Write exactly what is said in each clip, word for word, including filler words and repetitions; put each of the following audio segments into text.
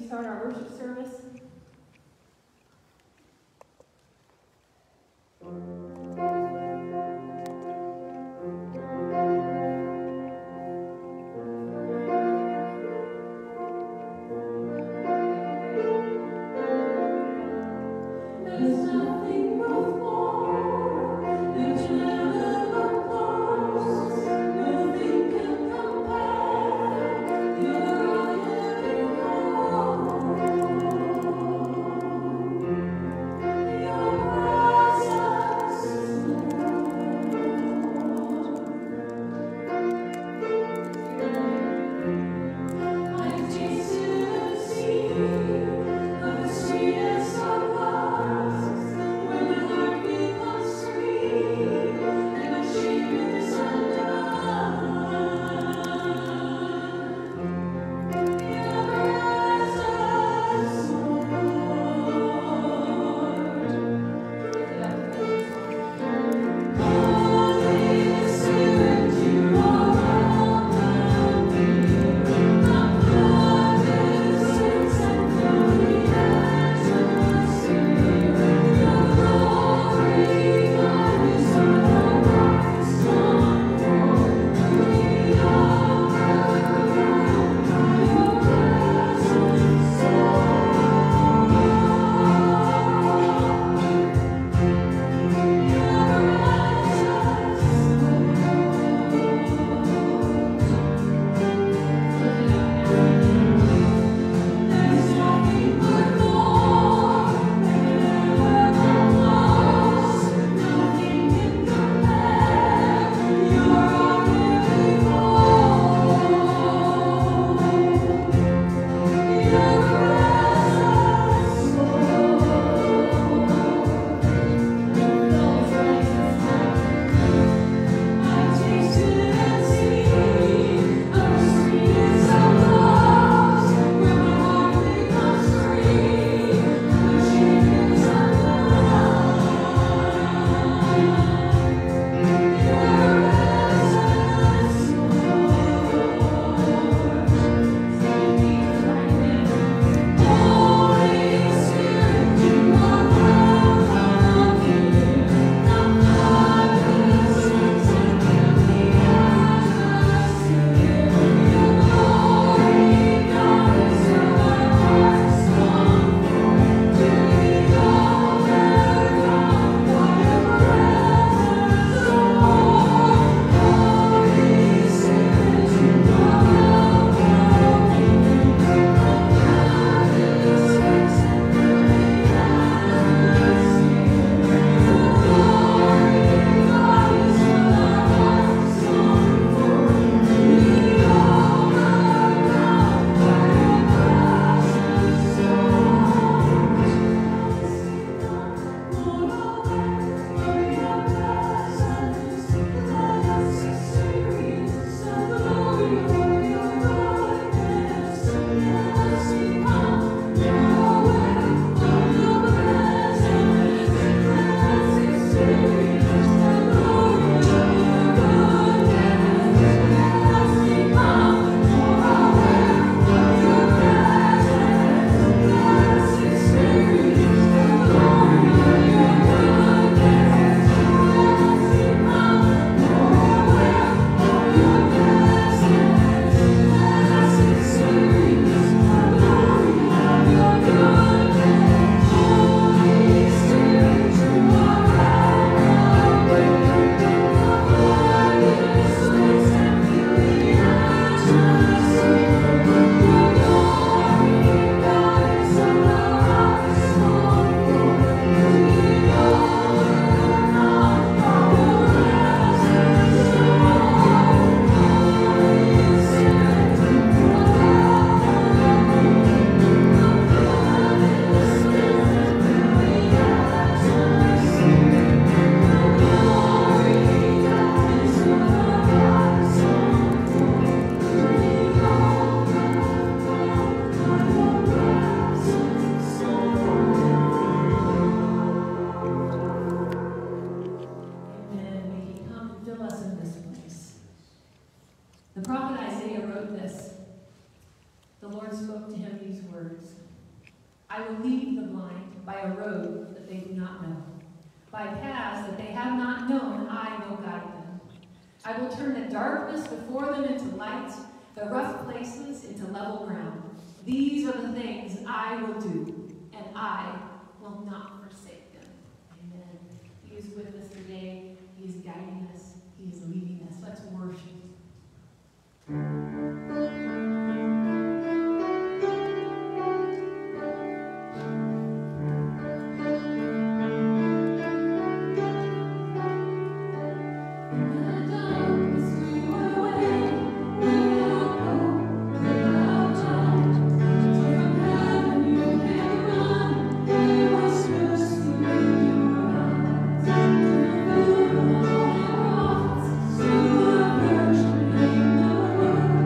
start our worship service? the Lord spoke to him these words. I will lead the blind by a road that they do not know. By paths that they have not known, I will guide them. I will turn the darkness before them into light, the rough places into level ground. These are the things I will do, and I will not forsake them. Amen. He is with us today. He is guiding us. He is leading us. Let's worship. Thank you.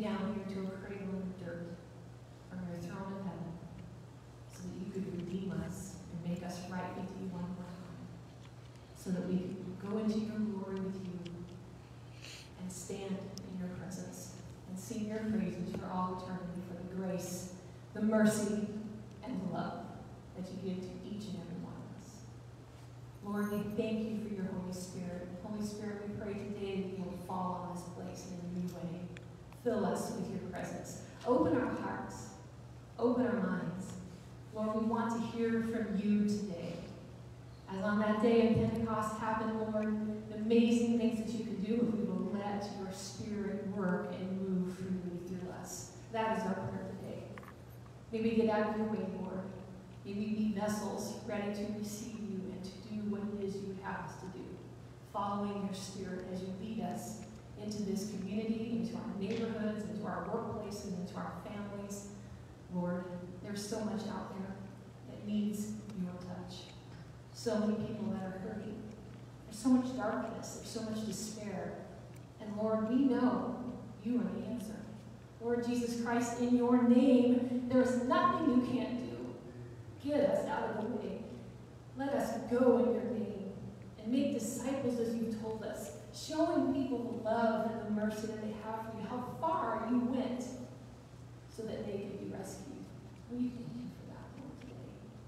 down here to a cradle in the dirt from your throne in heaven so that you could redeem us and make us right with you one more time, so that we could go into your glory with you and stand in your presence and sing your praises for all eternity for the grace, the mercy, and the love that you give to each and every one of us. Lord, we thank you for your Holy Spirit. Holy Spirit, we pray today that you will fall on this place in a new way. Fill us with your presence. Open our hearts. Open our minds. Lord, we want to hear from you today. As on that day of Pentecost happened, Lord, the amazing things that you can do if we will let your Spirit work and move freely through us. That is our prayer today. May we get out of your way, Lord. May we be vessels ready to receive you and to do what it is you would have us to do, following your Spirit as you lead us into this community, into our neighborhoods, into our workplaces, into our families. Lord, there's so much out there that needs your touch. So many people that are hurting. There's so much darkness. There's so much despair. And Lord, we know you are the answer. Lord Jesus Christ, in your name, there is nothing you can't do. Get us out of the way. Let us go in your name and make disciples as you've told us, showing people the love and the mercy that they have for you, how far you went so that they could be rescued. We thank you for that, Lord, today.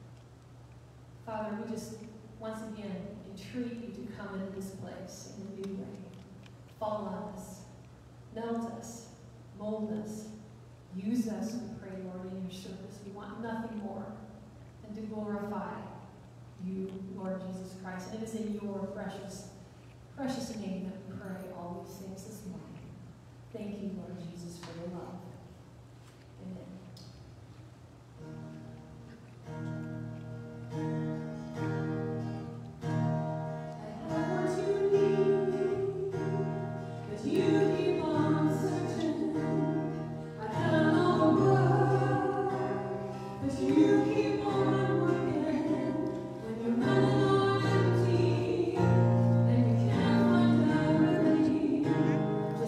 Father, we just once again entreat you to come into this place in a new way. Fall on us, melt us, mold us, use us, we pray, Lord, in your service. We want nothing more than to glorify you, Lord Jesus Christ. And it is in your precious, precious name that we pray all these things this morning. Thank you, Lord Jesus, for your love. Amen. Just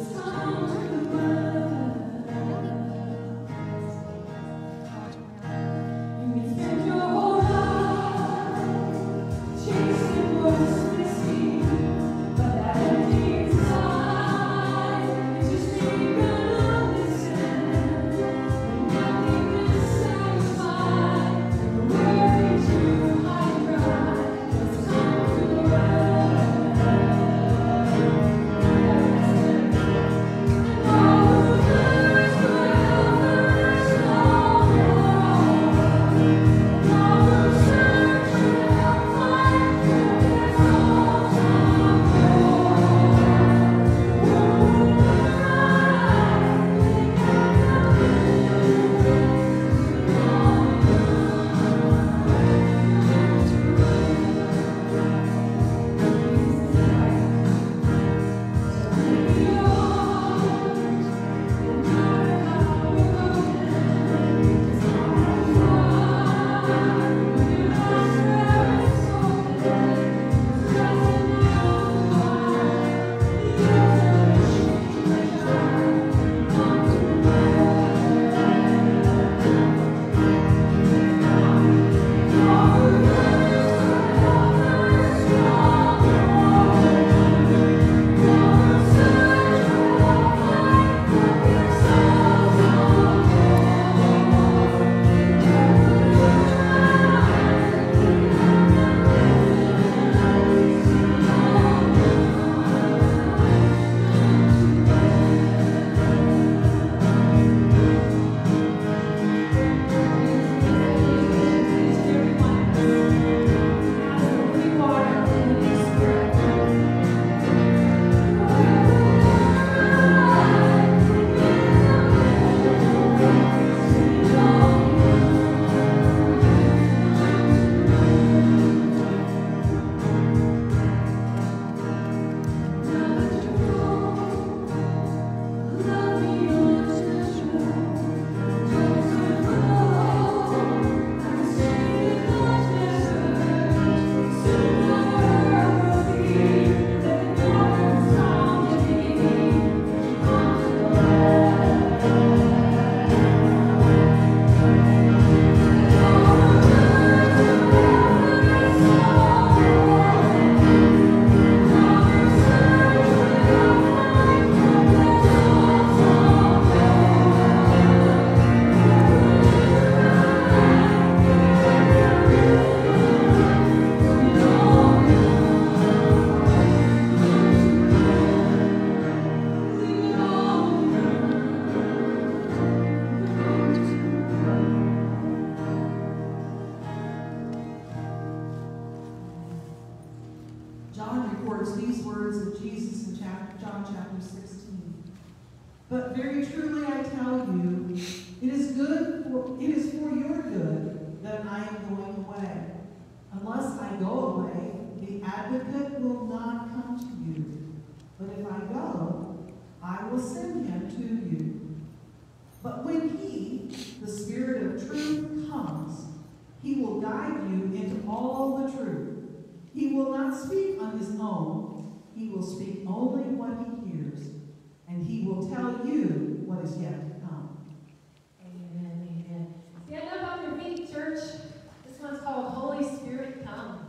But very truly I tell you, it is good for, it is for your good that I am going away. Unless I go away, the advocate will not come to you. But if I go, I will send him to you. But when he, the Spirit of truth, comes, he will guide you into all the truth. He will not speak on his own. He will speak only what he hears, and he will tell you what is yet to come. Amen, amen. Stand up on your feet, church. This one's called Holy Spirit Come.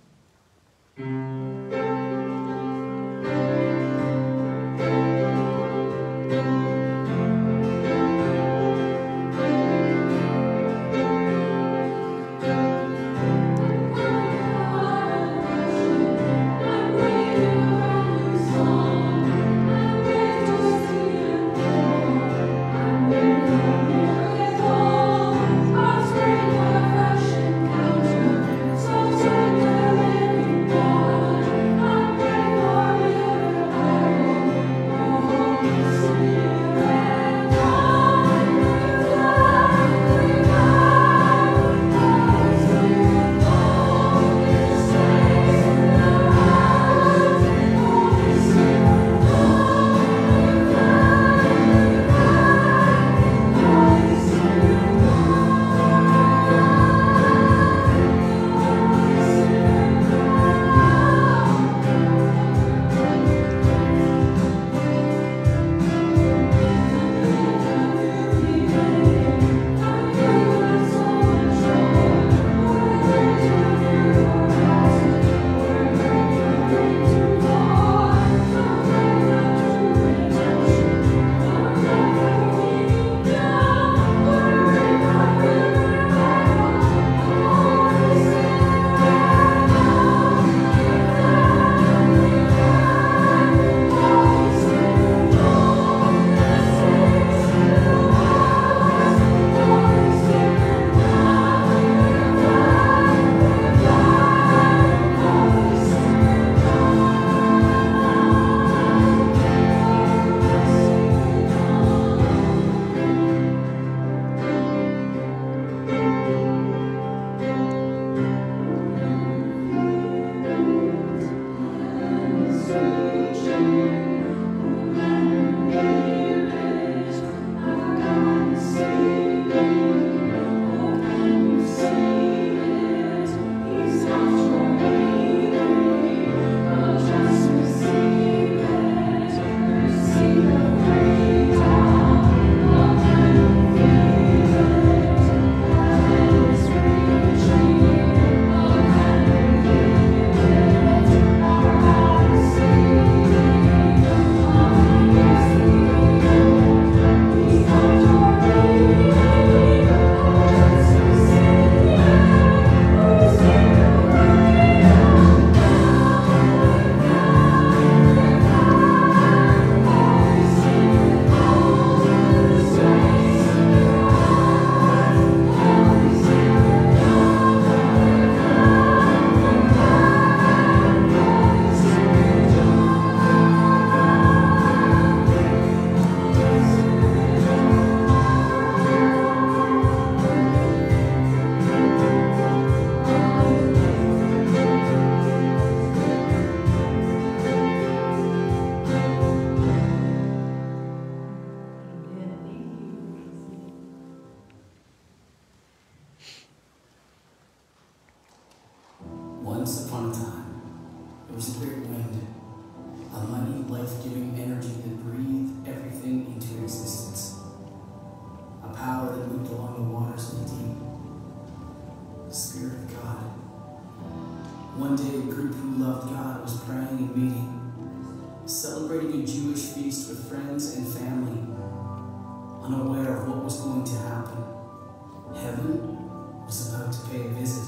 Once upon a time, there was a great wind, a mighty life-giving energy that breathed everything into existence, a power that moved along the waters of the deep, the Spirit of God. One day, a group who loved God was praying and meeting, celebrating a Jewish feast with friends and family, unaware of what was going to happen. Heaven was about to pay a visit.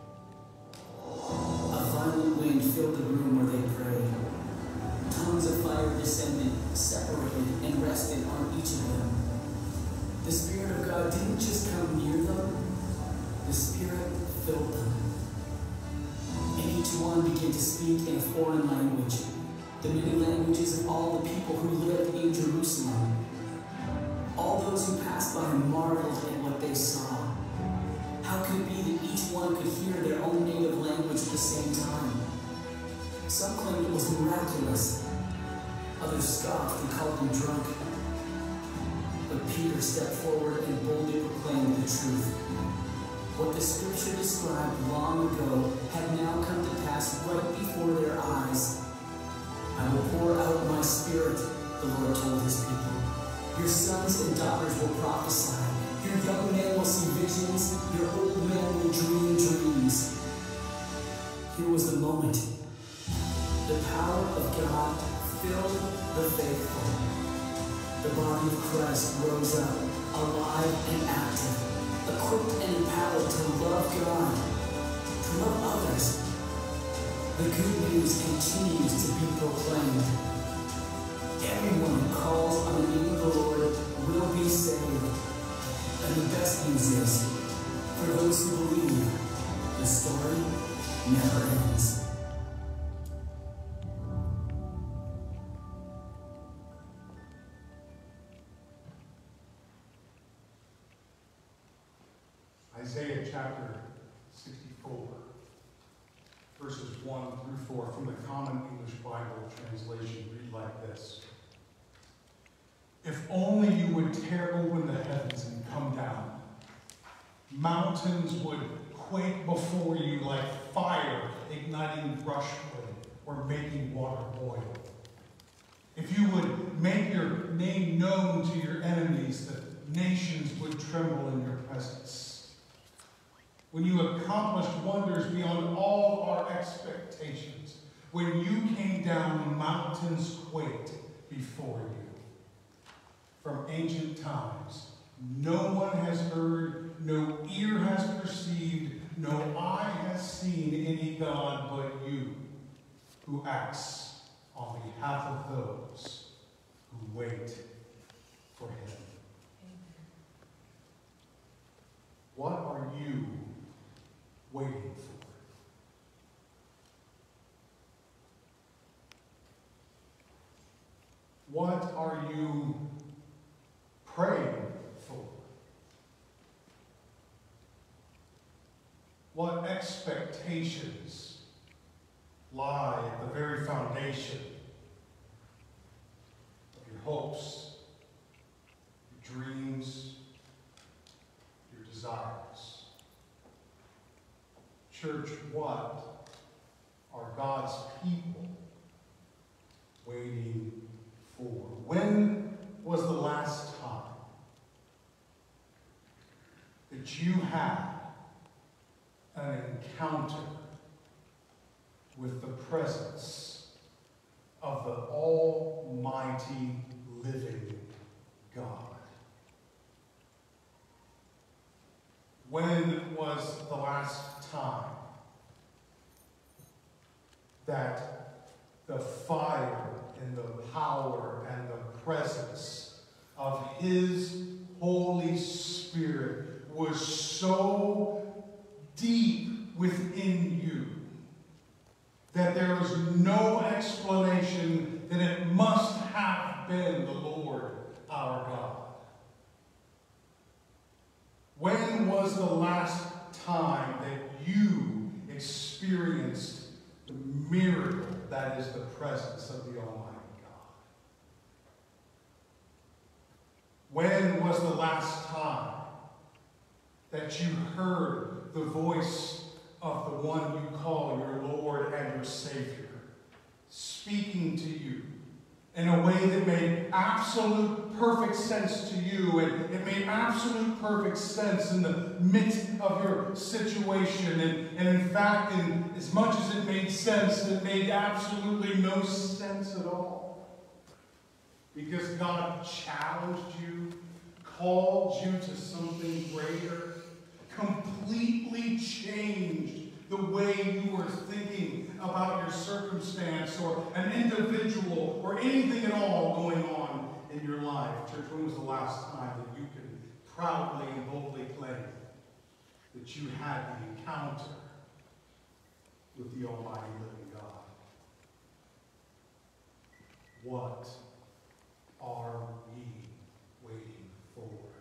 A violent wind filled the room where they prayed. Tongues of fire descended, separated, and rested on each of them. The Spirit of God didn't just come near them, the Spirit filled them. And each one began to speak in a foreign language, the many languages of all the people who lived in Jerusalem. those who passed by marveled at what they saw. How could it be that each one could hear their own native language at the same time? Some claimed it was miraculous. Others scoffed and called them drunk. But Peter stepped forward and boldly proclaimed the truth. What the scripture described long ago had now come to pass right before their eyes. I will pour out my spirit, the Lord told his people. Your sons and daughters will prophesy. Your young men will see visions. Your old men will dream dreams. Here was the moment. The power of God filled the faithful. The body of Christ rose up, alive and active, equipped and empowered to love God, to love others. The good news continues to be proclaimed. Everyone who calls on the name of the Lord will be saved. And the best news is, for those who believe, the story never ends. Isaiah chapter sixty-four, verses one through four, from the Common English Bible translation, read like this. If only you would tear open the heavens and come down. Mountains would quake before you like fire igniting brushwood or making water boil. If you would make your name known to your enemies, the nations would tremble in your presence. When you accomplished wonders beyond all our expectations, when you came down, mountains quaked before you. From ancient times, no one has heard, no ear has perceived, no eye has seen any God but you, who acts on behalf of those who wait for him. What are you waiting for? What are you praying for? What expectations lie at the very foundation of your hopes, your dreams, your desires? Church, what are God's people waiting for? When was the last time that you had an encounter with the presence of the almighty living God? When was the last time that the fire and the power and the presence of his Holy Spirit was so deep within you that there is no explanation that it must have been the Lord our God? When was the last time that you experienced the miracle that is the presence of the Almighty God? When was the last time that you heard the voice of the one you call your Lord and your Savior speaking to you in a way that made absolute perfect sense to you, and it made absolute perfect sense in the midst of your situation, and, and in fact, in as much as it made sense, it made absolutely no sense at all? Because God challenged you, called you to something greater, completely changed the way you were thinking about your circumstance or an individual or anything at all going on in your life. Church, when was the last time that you can proudly and boldly claim that you had the encounter with the Almighty living God? What are ye waiting for?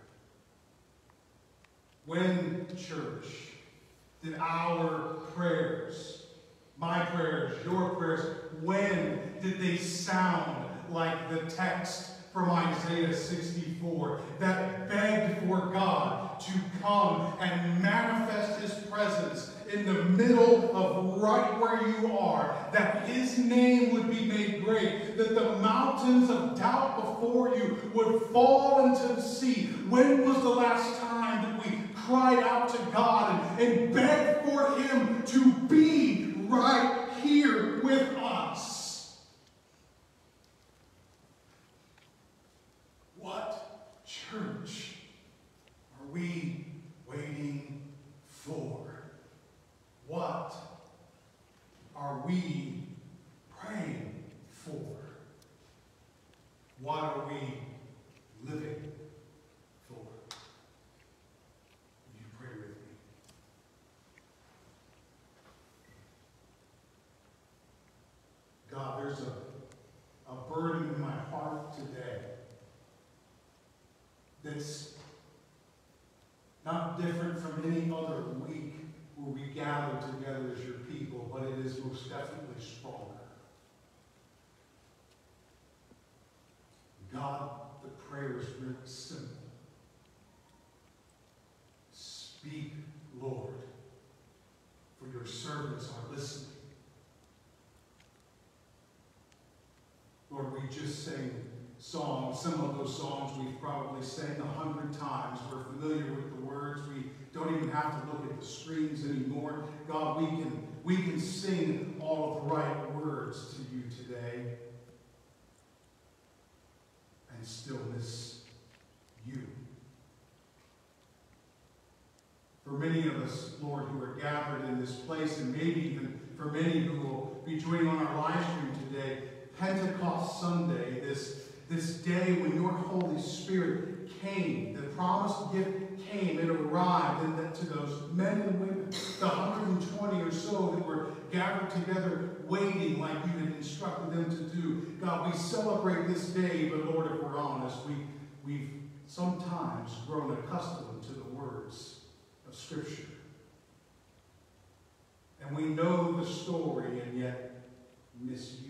When, church, did our prayers, my prayers, your prayers, when did they sound like the text from Isaiah sixty-four that begged for God to come and manifest his presence in the middle of right where you are, that his name would be made great, that the mountains of doubt before you would fall into the sea? When was the last time that we cried out to God and, and begged for him to be right here with us? What church are we waiting for? What are we praying for? What are we living for? Would you pray with me? God, there's a, a burden in my heart today that's not different from any other week where we gather together as your people, but it is most definitely stronger. God, the prayer is really simple. Speak, Lord, for your servants are listening. Lord, we just sang songs. Some of those songs we've probably sang a hundred times. We're familiar with the words. We don't even have to look at the screens anymore. God, we can, we can sing all of the right words to you today and still miss you. For many of us, Lord, who are gathered in this place, and maybe even for many who will be joining on our live stream today, Pentecost Sunday, this, this day when your Holy Spirit came, the promised gift came, it arrived, and that to those men and women, the one hundred twenty or so that were gathered together waiting like you had instructed them to do. God, we celebrate this day, but Lord, if we're honest, we, we've sometimes grown accustomed to the words of Scripture. And we know the story and yet miss you.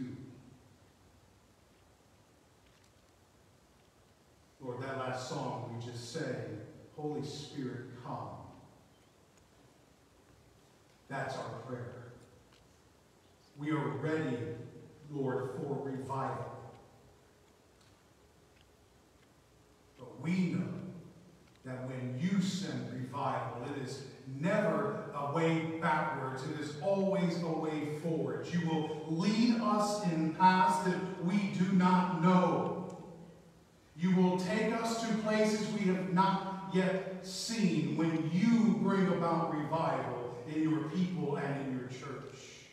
Lord, that last song we just sang, Holy Spirit, come. That's our prayer. We are ready, Lord, for revival. But we know that when you send revival, it is never a way backwards. It is always a way forward. You will lead us in paths that we do not know. You will take us to places we have not yet seen when you bring about revival in your people and in your church.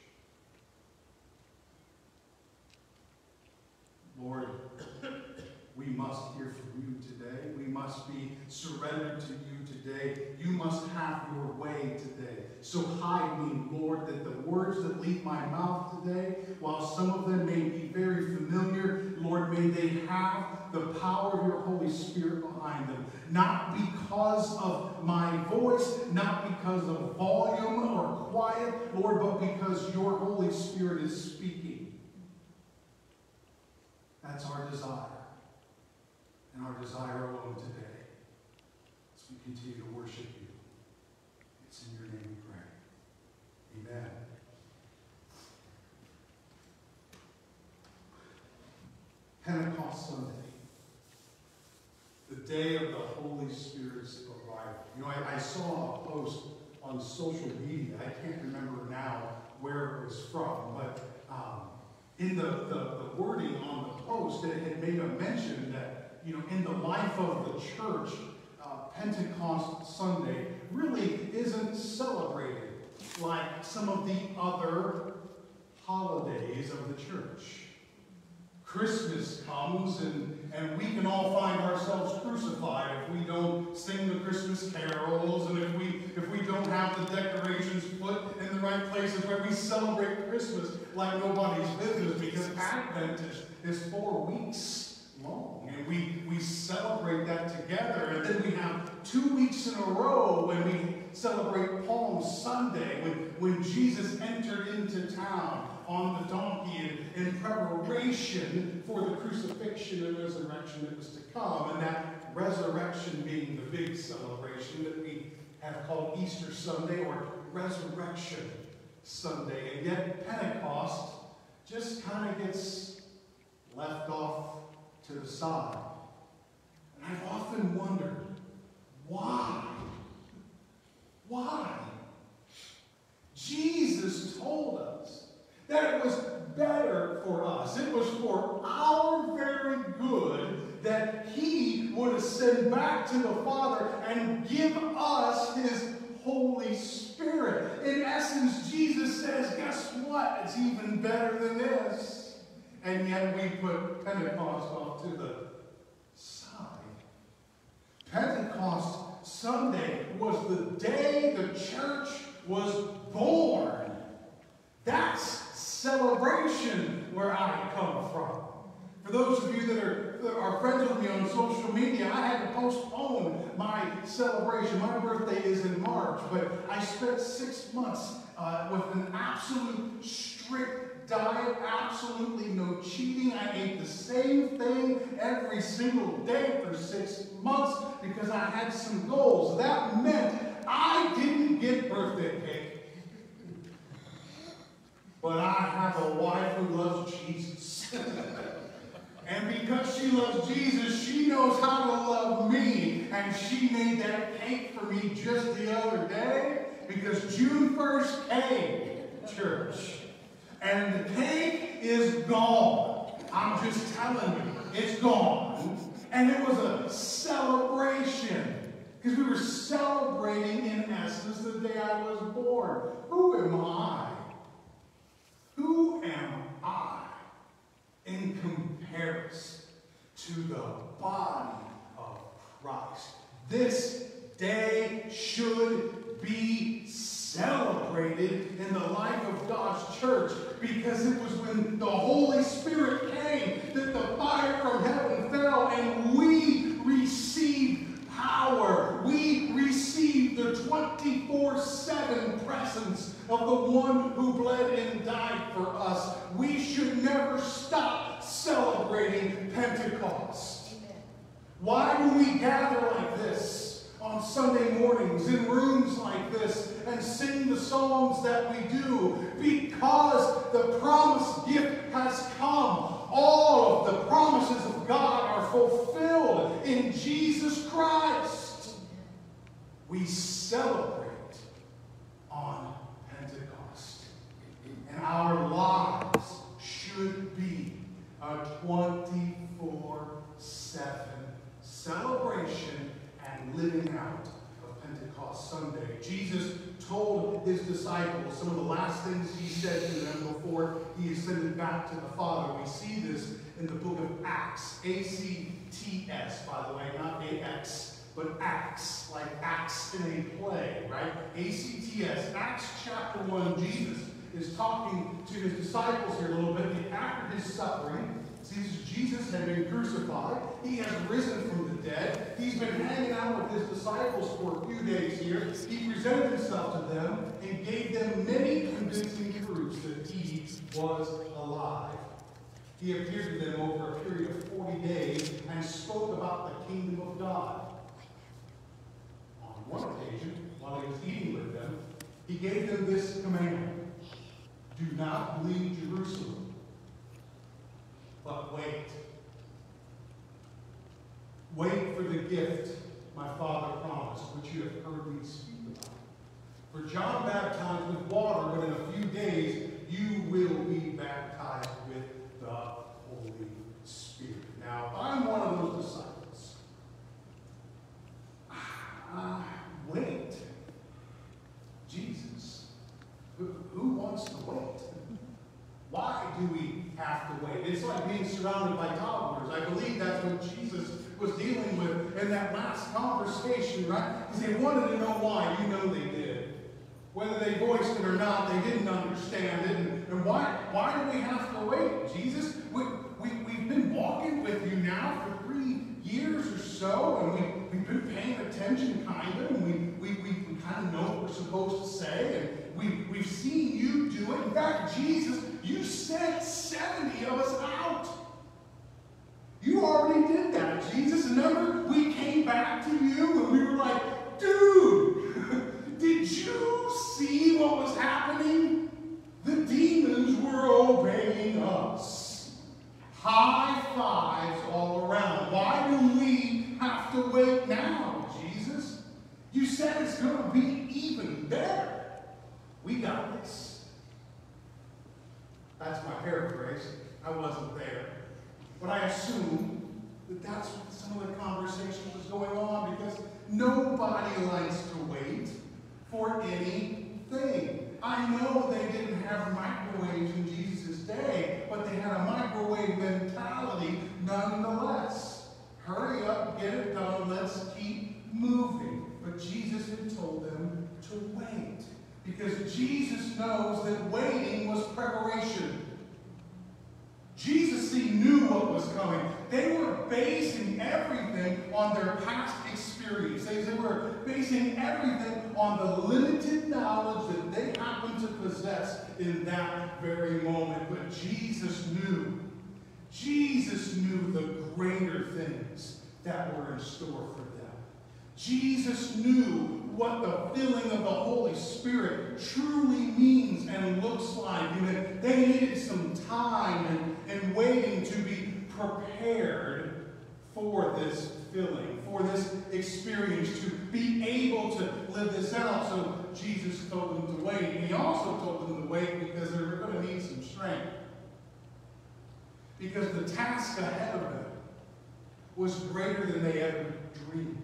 Lord, we must hear from you today. We must be surrendered to you today. You must have your way today. So hide me, Lord, that the words that leave my mouth today, while some of them may be very familiar, Lord, may they have the power of your Holy Spirit behind them. Not because of my voice, not because of volume or quiet, Lord, but because your Holy Spirit is speaking. That's our desire. And our desire alone today. As we continue to worship you. It's in your name we pray. Amen. Pentecost Sunday. The day of the Holy Spirit's arrival. You know, I, I saw a post on social media. I can't remember now where it was from, but um, in the, the, the wording on the post, it had made a mention that, you know, in the life of the church, uh, Pentecost Sunday really isn't celebrated like some of the other holidays of the church. Christmas comes and, and we can all find ourselves crucified if we don't sing the Christmas carols and if we, if we don't have the decorations put in the right places where we celebrate Christmas like nobody's business, because Advent is, is four weeks long. And we, we celebrate that together. And then we have two weeks in a row when we celebrate Palm Sunday, when, when Jesus entered into town on the donkey in, in preparation for the crucifixion and resurrection that was to come. And that resurrection being the big celebration that we have called Easter Sunday or Resurrection Sunday. And yet Pentecost just kind of gets left off to the side. And I've often wondered, why? Why? Jesus told us that it was better for us. It was for our very good that he would ascend back to the Father and give us his Holy Spirit. In essence, Jesus says, guess what? It's even better than this. And yet we put Pentecost off to the side. Pentecost Sunday was the day the church was born. That's celebration where I come from. For those of you that are, that are friends with me on social media, I had to postpone my celebration. My birthday is in March, but I spent six months uh, with an absolute strict diet, absolutely no cheating. I ate the same thing every single day for six months because I had some goals. That meant I didn't get birthday cake. But I have a wife who loves Jesus. And because she loves Jesus, she knows how to love me. And she made that cake for me just the other day because June first came, church. And the cake is gone. I'm just telling you, it's gone. And it was a celebration. Because we were celebrating, in essence, the day I was born. Who am I? Who am I in comparison to the body of Christ? This day should be celebrated in the life of God's church because it was when the Holy Spirit came that the fire from heaven fell and we received power. We received the twenty-four seven presence of the one who bled and died for us. We should never stop celebrating Pentecost. Amen. Why do we gather like this on Sunday mornings in rooms like this and sing the songs that we do? Because the promised gift has come. All of the promises of God are fulfilled in Jesus Christ. We celebrate on Pentecost. And our lives should be a twenty-four seven celebration and living out of Pentecost Sunday. Jesus told his disciples some of the last things he said to them before he ascended back to the Father. We see this in the book of Acts. A C T S, by the way, not A X, but Acts, like acts in a play, right? A C T S, Acts chapter one, Jesus is talking to his disciples here a little bit. After his suffering, since Jesus had been crucified, he has risen from the dead. He's been hanging out with his disciples for a few days here. He presented himself to them and gave them many convincing proofs that he was alive. He appeared to them over a period of forty days and spoke about the kingdom of God. On one occasion, while he was eating with them, he gave them this command: do not leave Jerusalem, but wait. Wait for the gift my Father promised, which you have heard me speak about. For John baptized with water, but in a few days you will be baptized with the Holy Spirit. Now, if I'm one of those disciples, uh, wait. Jesus, who, who wants to wait? Why do we have to wait? It's like being surrounded by toddlers. I believe that's what Jesus was dealing with in that last conversation, right? Because they wanted to know why. You know they did. Whether they voiced it or not, they didn't understand it. And, and why, why do we have to wait? Jesus, we, we, we've been walking with you now for three years or so, and we, we've been paying attention kind of, and we, we, we, we kind of know what we're supposed to say, and we, we've seen you do it. In fact, Jesus, you sent seventy of us out. You already did that, Jesus. Remember, we came back to you, and we were like, dude, did you see what was happening? The demons were obeying us. High fives all around. Why do we have to wait now, Jesus? You said it's going to be even better. We got this. That's my paraphrase. I wasn't there. But I assume that that's what some of the conversation was going on, because nobody likes to wait for anything. I know they didn't have microwaves in Jesus' day, but they had a microwave mentality nonetheless. Hurry up, get it done, let's keep moving. But Jesus had told them to wait, because Jesus knows that waiting was preparation. Jesus, he knew what was coming. They were basing everything on their past experience. They, they were basing everything on the limited knowledge that they happened to possess in that very moment. But Jesus knew. Jesus knew the greater things that were in store for them. Jesus knew what the filling of the Holy Spirit truly means and looks like. And that they needed some time and, and waiting to be prepared for this filling, for this experience, to be able to live this out. So Jesus told them to wait. And he also told them to wait because they were going to need some strength. Because the task ahead of them was greater than they ever dreamed.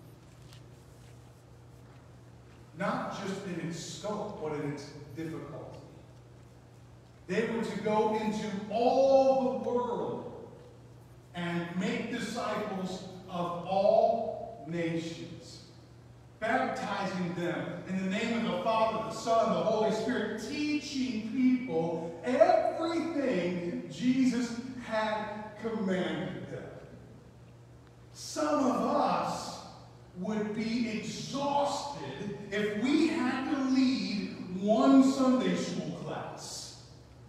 Not just in its scope, but in its difficulty. They were to go into all the world and make disciples of all nations, baptizing them in the name of the Father, the Son, and the Holy Spirit, teaching people everything Jesus had commanded them. Some of us would be exhausted if we had to lead one Sunday school class.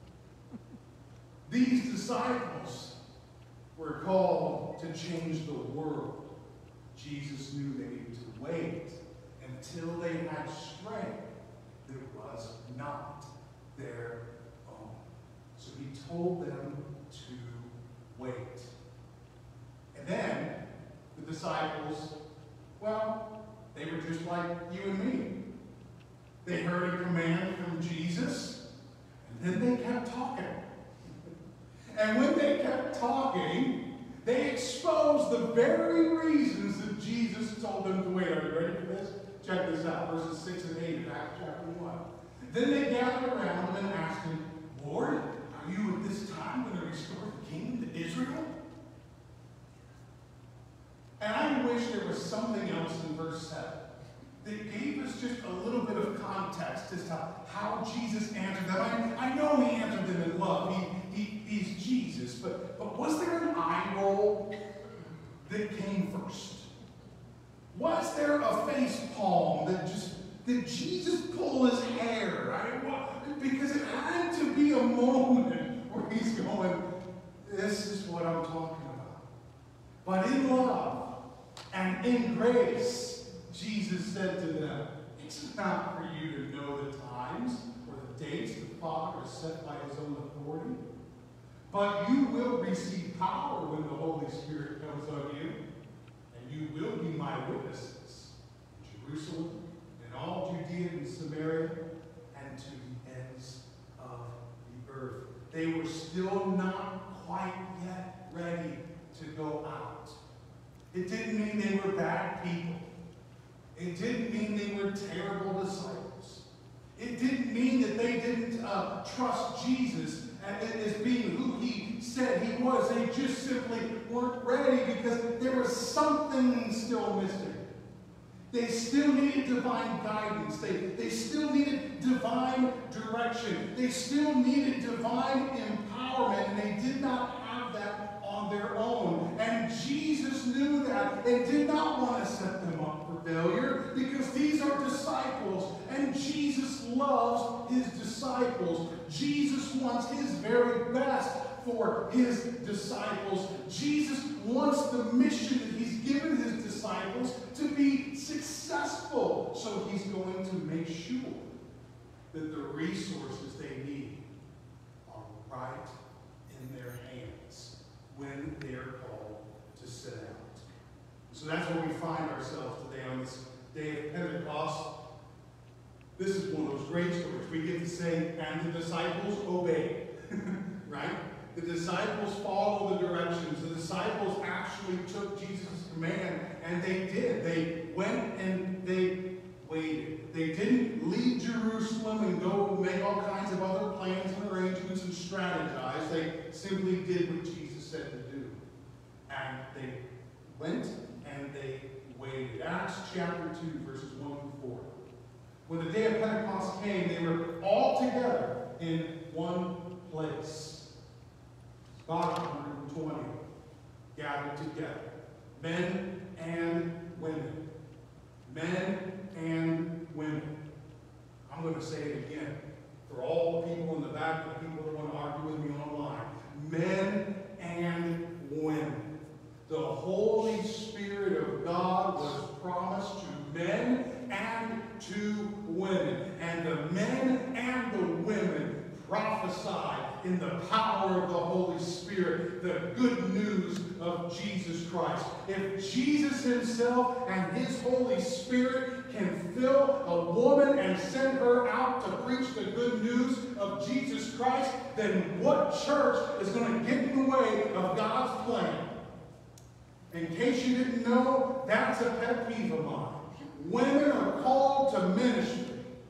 These disciples were called to change the world. Jesus knew they needed to wait until they had strength that was not their own. So he told them to wait. And then the disciples, well, they were just like you and me. They heard a command from Jesus, and then they kept talking. And when they kept talking, they exposed the very reasons that Jesus told them to wait. Are you ready for this? Check this out, verses six and eight of Acts chapter one. Then they gathered around him and asked him, Lord, are you at this time going to restore the kingdom to Israel? And I wish there was something else in verse seven that gave us just a little bit of context as to how Jesus answered them. I, I know he answered them in love. He, he, he's Jesus. But, but was there an eye roll that came first? Was there a face palm that just, did Jesus pull his hair? Right? Because it had to be a moment where he's going, this is what I'm talking about. But in love and in grace, Jesus said to them, it's not for you to know the times or the dates the Father has set by his own authority, but you will receive power when the Holy Spirit comes on you, and you will be my witnesses in Jerusalem, in all Judea and Samaria, and to the ends of the earth. They were still not quite yet ready to go out. It didn't mean they were bad people. It didn't mean they were terrible disciples. It didn't mean that they didn't uh, trust Jesus as being who he said he was. They just simply weren't ready because there was something still missing. They still needed divine guidance. They, they still needed divine direction. They still needed divine empowerment, and they did not have that on of their own. And Jesus knew that and did not want to set them up for failure, because these are disciples, and Jesus loves his disciples. Jesus wants his very best for his disciples. Jesus wants the mission that he's given his disciples to be successful. So he's going to make sure that the resources they need are right in their hands when they're called to set out. So that's where we find ourselves today on this day of Pentecost. This is one of those great stories. We get to say, and the disciples obeyed. Right? The disciples followed the directions. The disciples actually took Jesus' command, and they did. They went and they waited. They didn't leave Jerusalem and go make all kinds of other plans and arrangements and strategize. They simply did what Jesus said to do. And they went and they waited. Acts chapter two, verses one through four. When the day of Pentecost came, they were all together in one place. About one hundred twenty gathered together. Men and women. Men and women. I'm going to say it again. For all the people in the back, the people that want to argue with me online. Men and women. The Holy Spirit of God was promised to men and to women. And the men and the women prophesied in the power of the Holy Spirit the good news of Jesus Christ. If Jesus himself and his Holy Spirit can fill a woman and send her out to preach the good news of Jesus Christ, then what church is going to get in the way of God's plan? In case you didn't know, that's a pet peeve of mine. Women are called to ministry.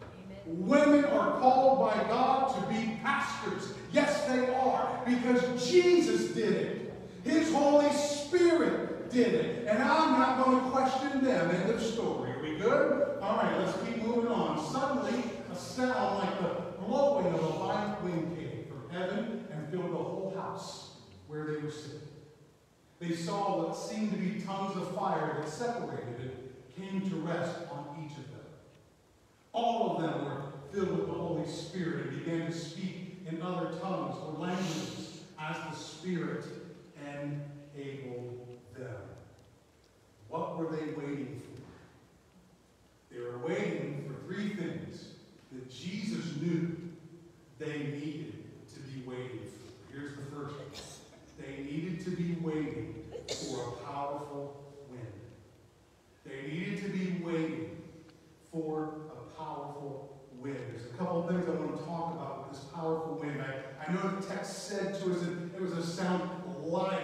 Women are called by God to be pastors. Yes, they are, because Jesus did it. His Holy Spirit did it. And I'm not going to question them. End of story. Are we good? All right, let's keep moving on. Suddenly, a sound like the blowing of a light wind came from heaven and filled the whole house where they were sitting. They saw what seemed to be tongues of fire that separated it, came to rest on each of them. All of them were filled with the Holy Spirit and began to speak in other tongues or languages as the Spirit enabled them. What were they waiting for? They were waiting for three things that Jesus knew they needed to be waiting for. Here's the first one. They needed to be waiting for a powerful wind. They needed to be waiting for a powerful wind. There's a couple of things I want to talk about with this powerful wind. I, I know the text said to us that it was a sound like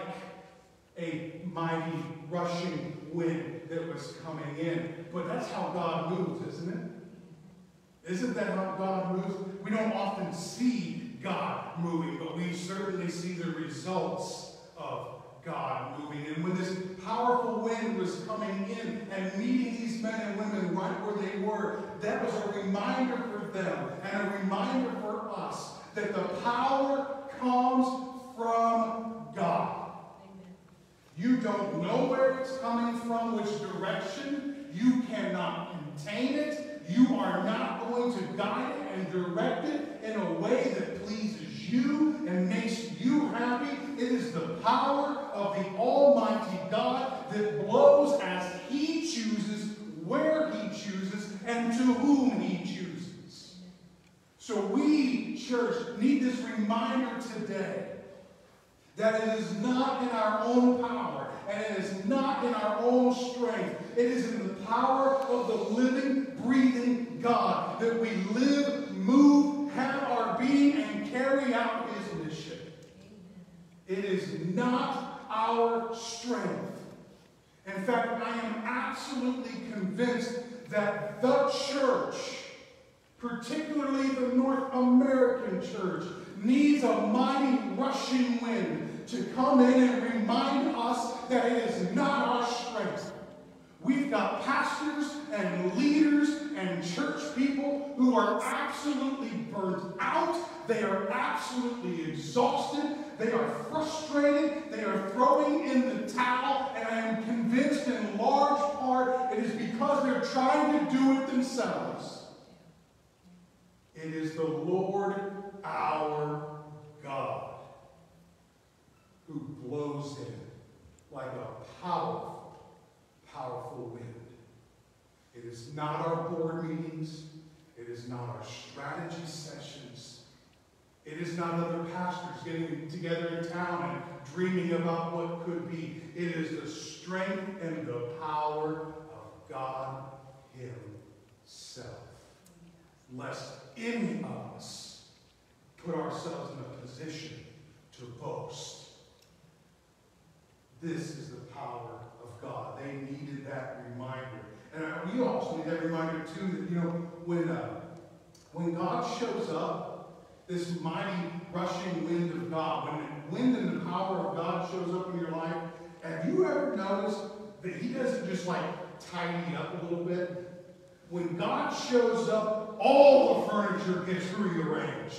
a mighty rushing wind that was coming in. But that's how God moves, isn't it? Isn't that how God moves? We don't often see God moving, but we certainly see the results of God moving. And when this powerful wind was coming in and meeting these men and women right where they were, that was a reminder for them and a reminder for us that the power comes from God. Amen. You don't know where it's coming from, which direction. You cannot contain it. You are not going to guide it and direct it in a way that pleases you and makes you happy. It is the power of the Almighty God that blows as He chooses, where He chooses, and to whom He chooses. So we, church, need this reminder today that it is not in our own power and it is not in our own strength. It is in the power of the living, breathing God that we live, move, have our being, and carry out His mission. It is not our strength. In fact, I am absolutely convinced that the church, particularly the North American church, needs a mighty rushing wind to come in and remind us that it is not our strength. We've got pastors and leaders and and church people who are absolutely burnt out. They are absolutely exhausted. They are frustrated. They are throwing in the towel. And I am convinced in large part it is because they're trying to do it themselves. It is the Lord our God who blows in like a powerful, powerful wind. It is not our board meetings. It is not our strategy sessions. It is not other pastors getting together in town and dreaming about what could be. It is the strength and the power of God Himself. Lest any of us put ourselves in a position to boast. This is the power of God. They needed that reminder. And we also need that reminder, too, that, you know, when, uh, when God shows up, this mighty rushing wind of God, when the wind and the power of God shows up in your life, have you ever noticed that He doesn't just, like, tidy up a little bit? When God shows up, all the furniture gets rearranged.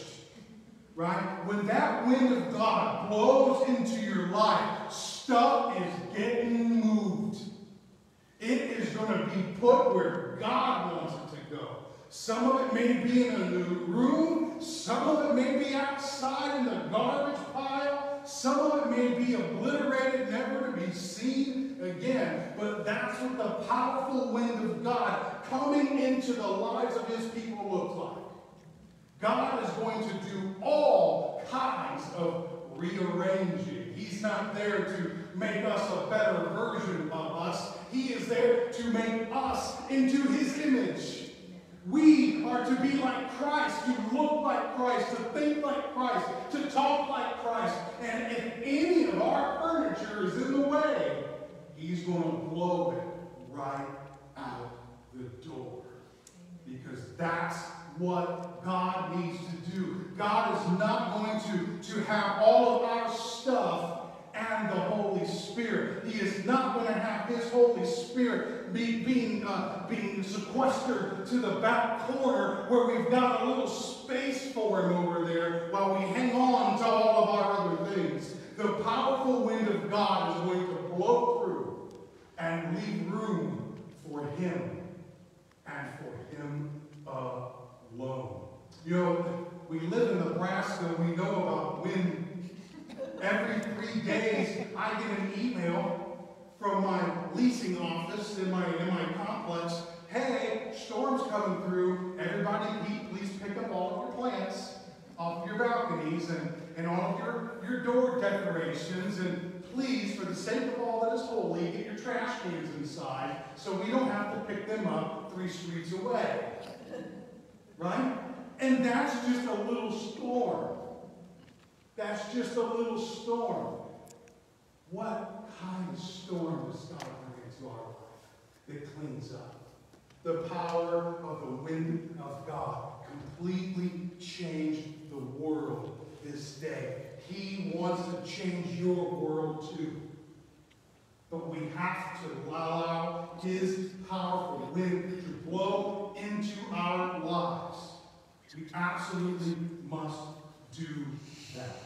Right? When that wind of God blows into your life, stuff is getting moved. It is going to be put where God wants it to go. Some of it may be in a new room. Some of it may be outside in the garbage pile. Some of it may be obliterated, never to be seen again. But that's what the powerful wind of God coming into the lives of His people looks like. God is going to do all kinds of rearranging. He's not there to make us a better version of us. He is there to make us into His image. We are to be like Christ, to look like Christ, to think like Christ, to talk like Christ. And if any of our furniture is in the way, He's going to blow it right out the door. Because that's what God needs to do. God is not going to, to have all of our stuff and the Holy Spirit. He is not going to have His Holy Spirit be, being, uh, being sequestered to the back corner where we've got a little space for Him over there while we hang on to all of our other things. The powerful wind of God is going to blow through and leave room for Him and for Him alone. You know, we live in Nebraska. We know about wind. Every three days, I get an email from my leasing office in my, in my complex. Hey, storm's coming through. Everybody, please pick up all of your plants off of your balconies and, and all of your, your door decorations. And please, for the sake of all that is holy, get your trash cans inside so we don't have to pick them up three streets away. Right? And that's just a little storm. That's just a little storm. What kind of storm does God bring into our life that cleans up? The power of the wind of God completely changed the world this day. He wants to change your world too. But we have to allow His powerful wind to blow into our lives. We absolutely must do that.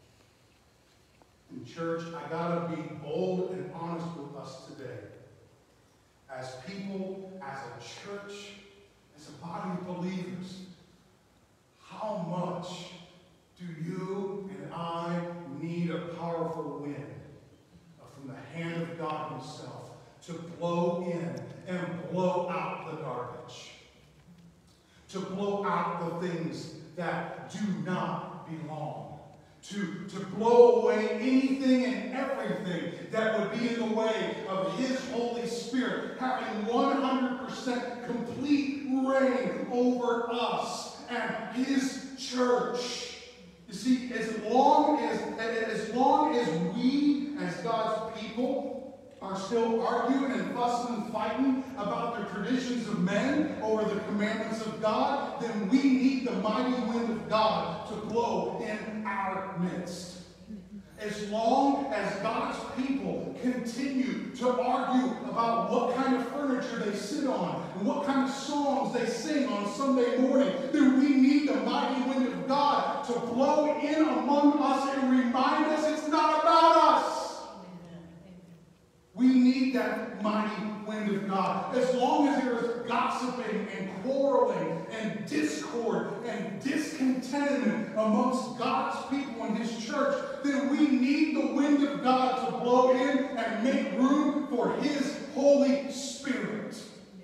In church, I gotta be bold and honest with us today. As people, as a church, as a body of believers, how much do you and I need a powerful wind from the hand of God Himself to blow in and blow out the garbage, to blow out the things that do not belong, to, to blow away anything and everything that would be in the way of His Holy Spirit having one hundred percent complete reign over us and His church. You see, as long as, as long as we, as God's people, are still arguing and fussing and fighting about the traditions of men over the commandments of God, then we need the mighty wind of God to blow in our midst. As long as God's people continue to argue about what kind of furniture they sit on, and what kind of songs they sing on Sunday morning, then we need the mighty wind of God to blow in among us and remind us it's not about us. We need that mighty wind of God. As long as there is gossiping and quarreling and discord and discontentment amongst God's people in His church, then we need the wind of God to blow in and make room for His Holy Spirit.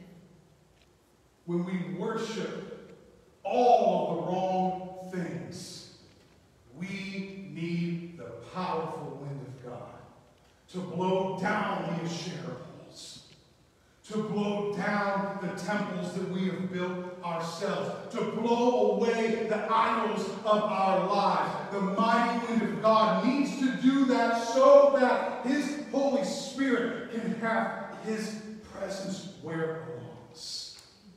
When we worship all of the wrong things, we need the powerful wind of God to blow down the Asherapoles, to blow down the temples that we have built ourselves, to blow away the idols of our lives. The mighty wind of God needs to do that so that His Holy Spirit can have His presence where it belongs.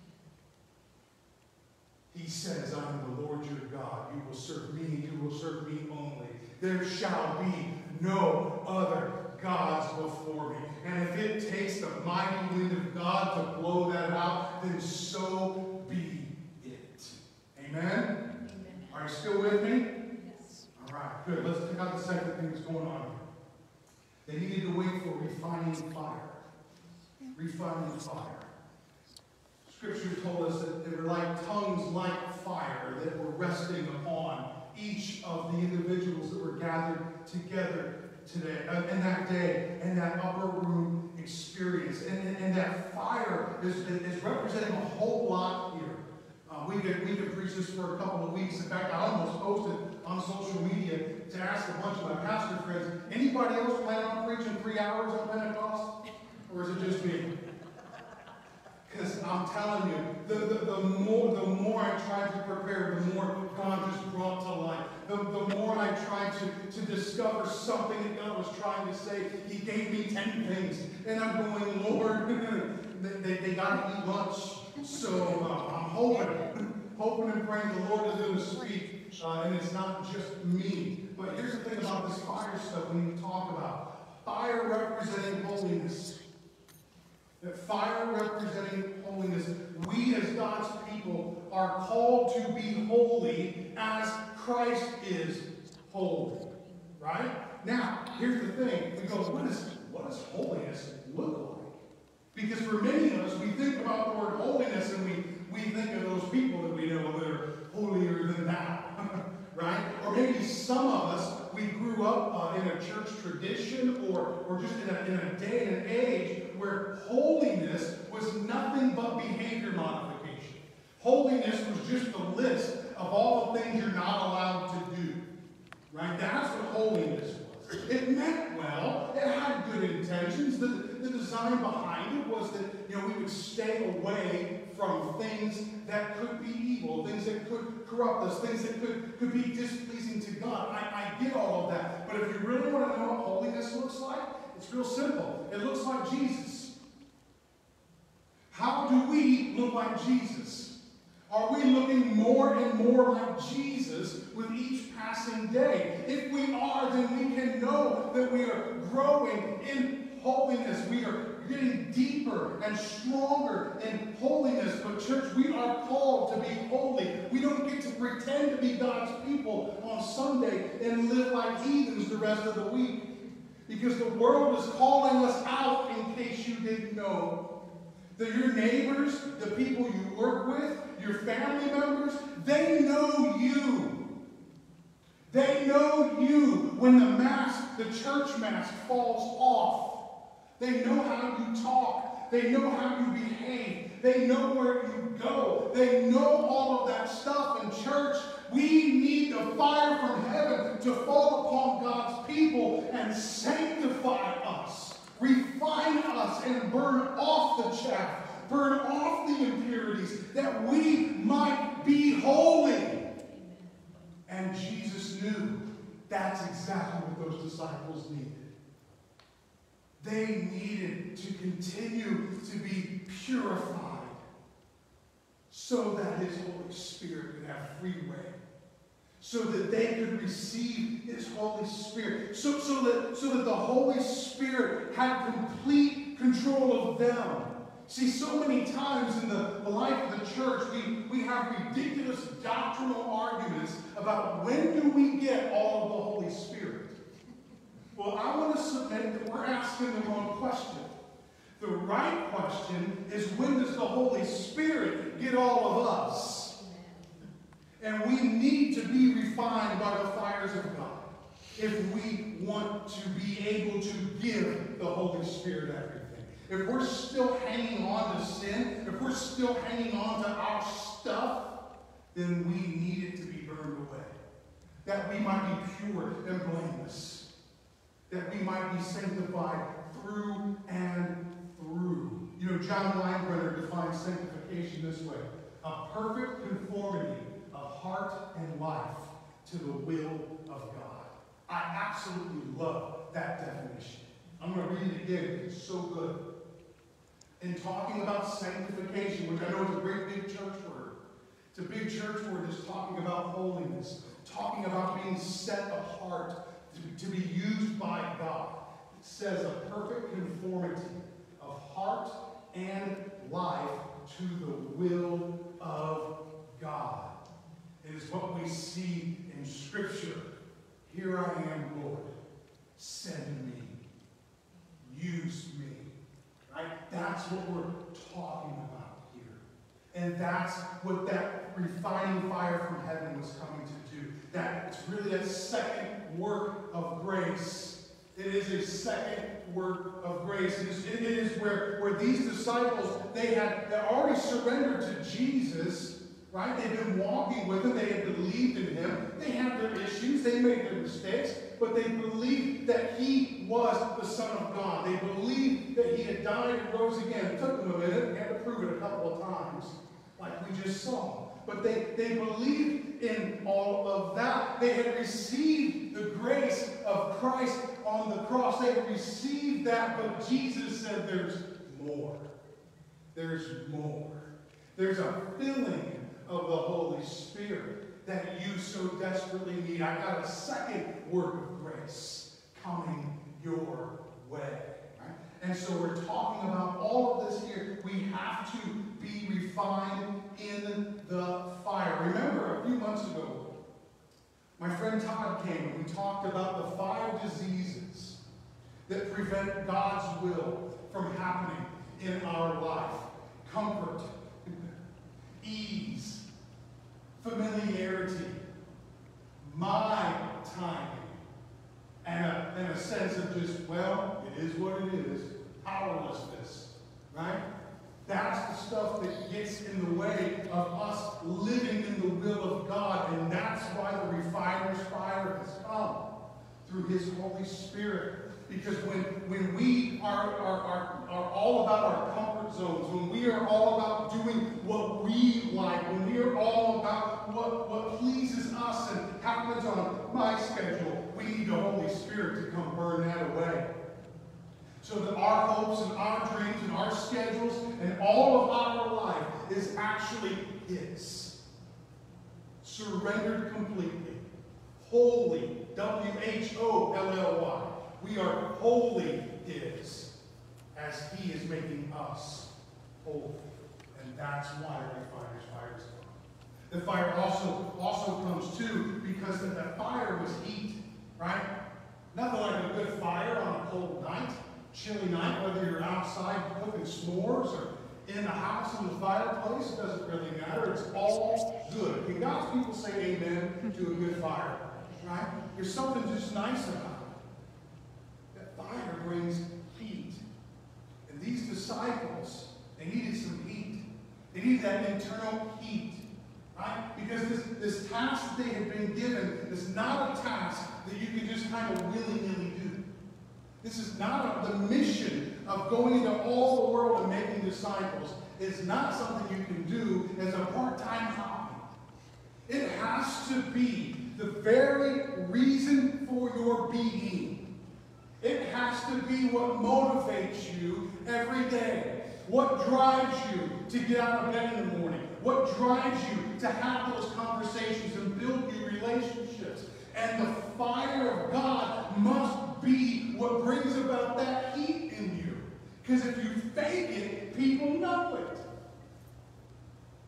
He says, I am the Lord your God. You will serve me, and you will serve me only. There shall be no other gods before me. And if it takes the mighty wind of God to blow that out, then so be it. Amen? Amen. Are you still with me? Yes. All right, good. Let's check out the second thing that's going on here. They needed to wait for refining fire. Refining fire. Scripture told us that they were like tongues like fire that were resting upon each of the individuals that were gathered together today, uh, and that day, and that upper room experience. And, and, and that fire is, is representing a whole lot here. Uh, we could, we could preach this for a couple of weeks. In fact, I almost posted on social media to ask a bunch of my pastor friends, anybody else plan on preaching three hours on Pentecost? Or is it just me? Because I'm telling you, the, the, the, more, the more I tried to prepare, the more God just brought to light. The, the more I tried to, to discover something that God was trying to say, He gave me ten things. And I'm going, Lord, they, they, they got to eat lunch. So uh, I'm hoping, hoping and praying the Lord is going to speak. Uh, and it's not just me. But here's the thing about this fire stuff we need to talk about. Fire representing holiness. That fire representing holiness. We as God's people are called to be holy as Christ is holy. Right? Now, here's the thing. We go, what, is, what does holiness look like? Because for many of us, we think about the word holiness and we, we think of those people that we know that are holier than thou. Right? Or maybe some of us, we grew up uh, in a church tradition or, or just in a, in a day and age where holiness was nothing but behavior modification. Holiness was just a list of all the things you're not allowed to do. Right? That's what holiness was. It meant well. It had good intentions. The, the design behind it was that, you know, we would stay away from things that could be evil, things that could corrupt us, things that could, could be displeasing to God. I, I get all of that. But if you really want to know what holiness looks like, it's real simple. It looks like Jesus. How do we look like Jesus? Are we looking more and more like Jesus with each passing day? If we are, then we can know that we are growing in holiness. We are getting deeper and stronger in holiness. But church, we are called to be holy. We don't get to pretend to be God's people on Sunday and live like heathens the rest of the week. Because the world is calling us out, in case you didn't know. That your neighbors, the people you work with, your family members, they know you. They know you when the mask, the church mask, falls off. They know how you talk. They know how you behave. They know where you go. They know all of that stuff. In church, we need the fire from heaven to fall upon God's people and sanctify us, refine us, and burn off the chaff, burn off the impurities, that we might be holy. And Jesus knew that's exactly what those disciples needed. They needed to continue to be purified so that His Holy Spirit could have free reign. So that they could receive His Holy Spirit. So, so, that, so that the Holy Spirit had complete control of them. See, so many times in the, the life of the church, we, we have ridiculous doctrinal arguments about when do we get all of the Holy Spirit. Well, I want to submit that we're asking the wrong question. The right question is, when does the Holy Spirit get all of us? And we need to be refined by the fires of God if we want to be able to give the Holy Spirit everything. If we're still hanging on to sin, if we're still hanging on to our stuff, then we need it to be burned away. That we might be pure and blameless. That we might be sanctified through and through. You know, John Weinbrenner defines sanctification this way: a perfect conformity of heart and life to the will of God. I absolutely love that definition. I'm going to read it again. It's so good. In talking about sanctification, which I know is a great big church word, it's a big church word that's talking about holiness, talking about being set apart to, to be used by God. It says a perfect conformity of heart and life to the will of God. It is what we see in Scripture. Here I am, Lord. Send me. Use me. Right? That's what we're talking about here. And that's what that refining fire from heaven was coming to do. That it's really a second work of grace. It is a second work of grace. It is, it is where, where these disciples, they had they already surrendered to Jesus. Right? They've been walking with him. They had believed in him. They had their issues. They made their mistakes. But they believed that he was the Son of God. They believed that he had died and rose again. It took them a minute. They had to prove it a couple of times, like we just saw. But they, they believed in all of that. They had received the grace of Christ on the cross. They had received that, but Jesus said there's more. There's more. There's a filling of the Holy Spirit that you so desperately need. I got a second work of grace coming your way. Right? And so we're talking about all of this here. We have to be refined in the fire. Remember, a few months ago, my friend Todd came and we talked about the five diseases that prevent God's will from happening in our life. Comfort, ease, familiarity, my timing, and a, and a sense of just, well, it is what it is, powerlessness, right? That's the stuff that gets in the way of us living in the will of God, and that's why the refiner's fire has come through his Holy Spirit. Because when, when we are, are, are, are all about our comfort zones, when we are all about doing what we like, when we are all about what, what pleases us and happens on my schedule, we need the Holy Spirit to come burn that away. So that our hopes and our dreams and our schedules and all of our life is actually his. Surrendered completely. Holy. W H O L L Y. We are wholly his, as he is making us holy. And that's why the refiner's fire is coming. The fire also, also comes too because the, the fire was heat, right? Nothing like a good fire on a cold night, chilly night, whether you're outside cooking s'mores or in the house in the fireplace, it doesn't really matter. It's all good. Can God's people say amen to a good fire, right? There's something just nice about it. Fire brings heat. And these disciples, they needed some heat. They needed that internal heat. Right? Because this, this task that they had been given is not a task that you can just kind of willy-nilly do. This is not a, the mission of going into all the world and making disciples. It's not something you can do as a part-time hobby. It has to be the very reason for your being. It has to be what motivates you every day. What drives you to get out of bed in the morning. What drives you to have those conversations and build new relationships. And the fire of God must be what brings about that heat in you. Because if you fake it, people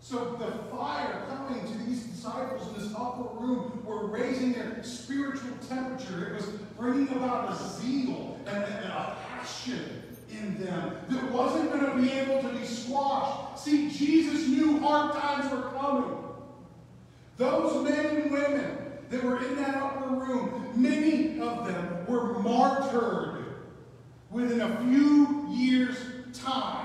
So the fire coming to these disciples in this upper room were raising their spiritual temperature. It was bringing about a zeal and a passion in them that wasn't going to be able to be squashed. See, Jesus knew hard times were coming. Those men and women that were in that upper room, many of them were martyred within a few years' time.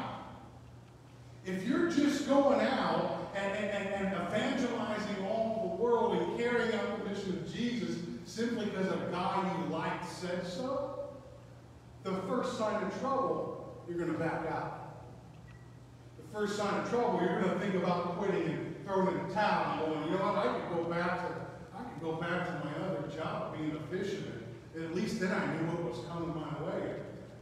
If you're just going out and, and, and evangelizing all the world and carrying out the mission of Jesus simply because a guy you liked said so, the first sign of trouble, you're going to back out. The first sign of trouble, you're going to think about quitting and throwing in the towel and going, you know what, I could go back to I could go back to my other job being a fisherman. At least then I knew what was coming my way.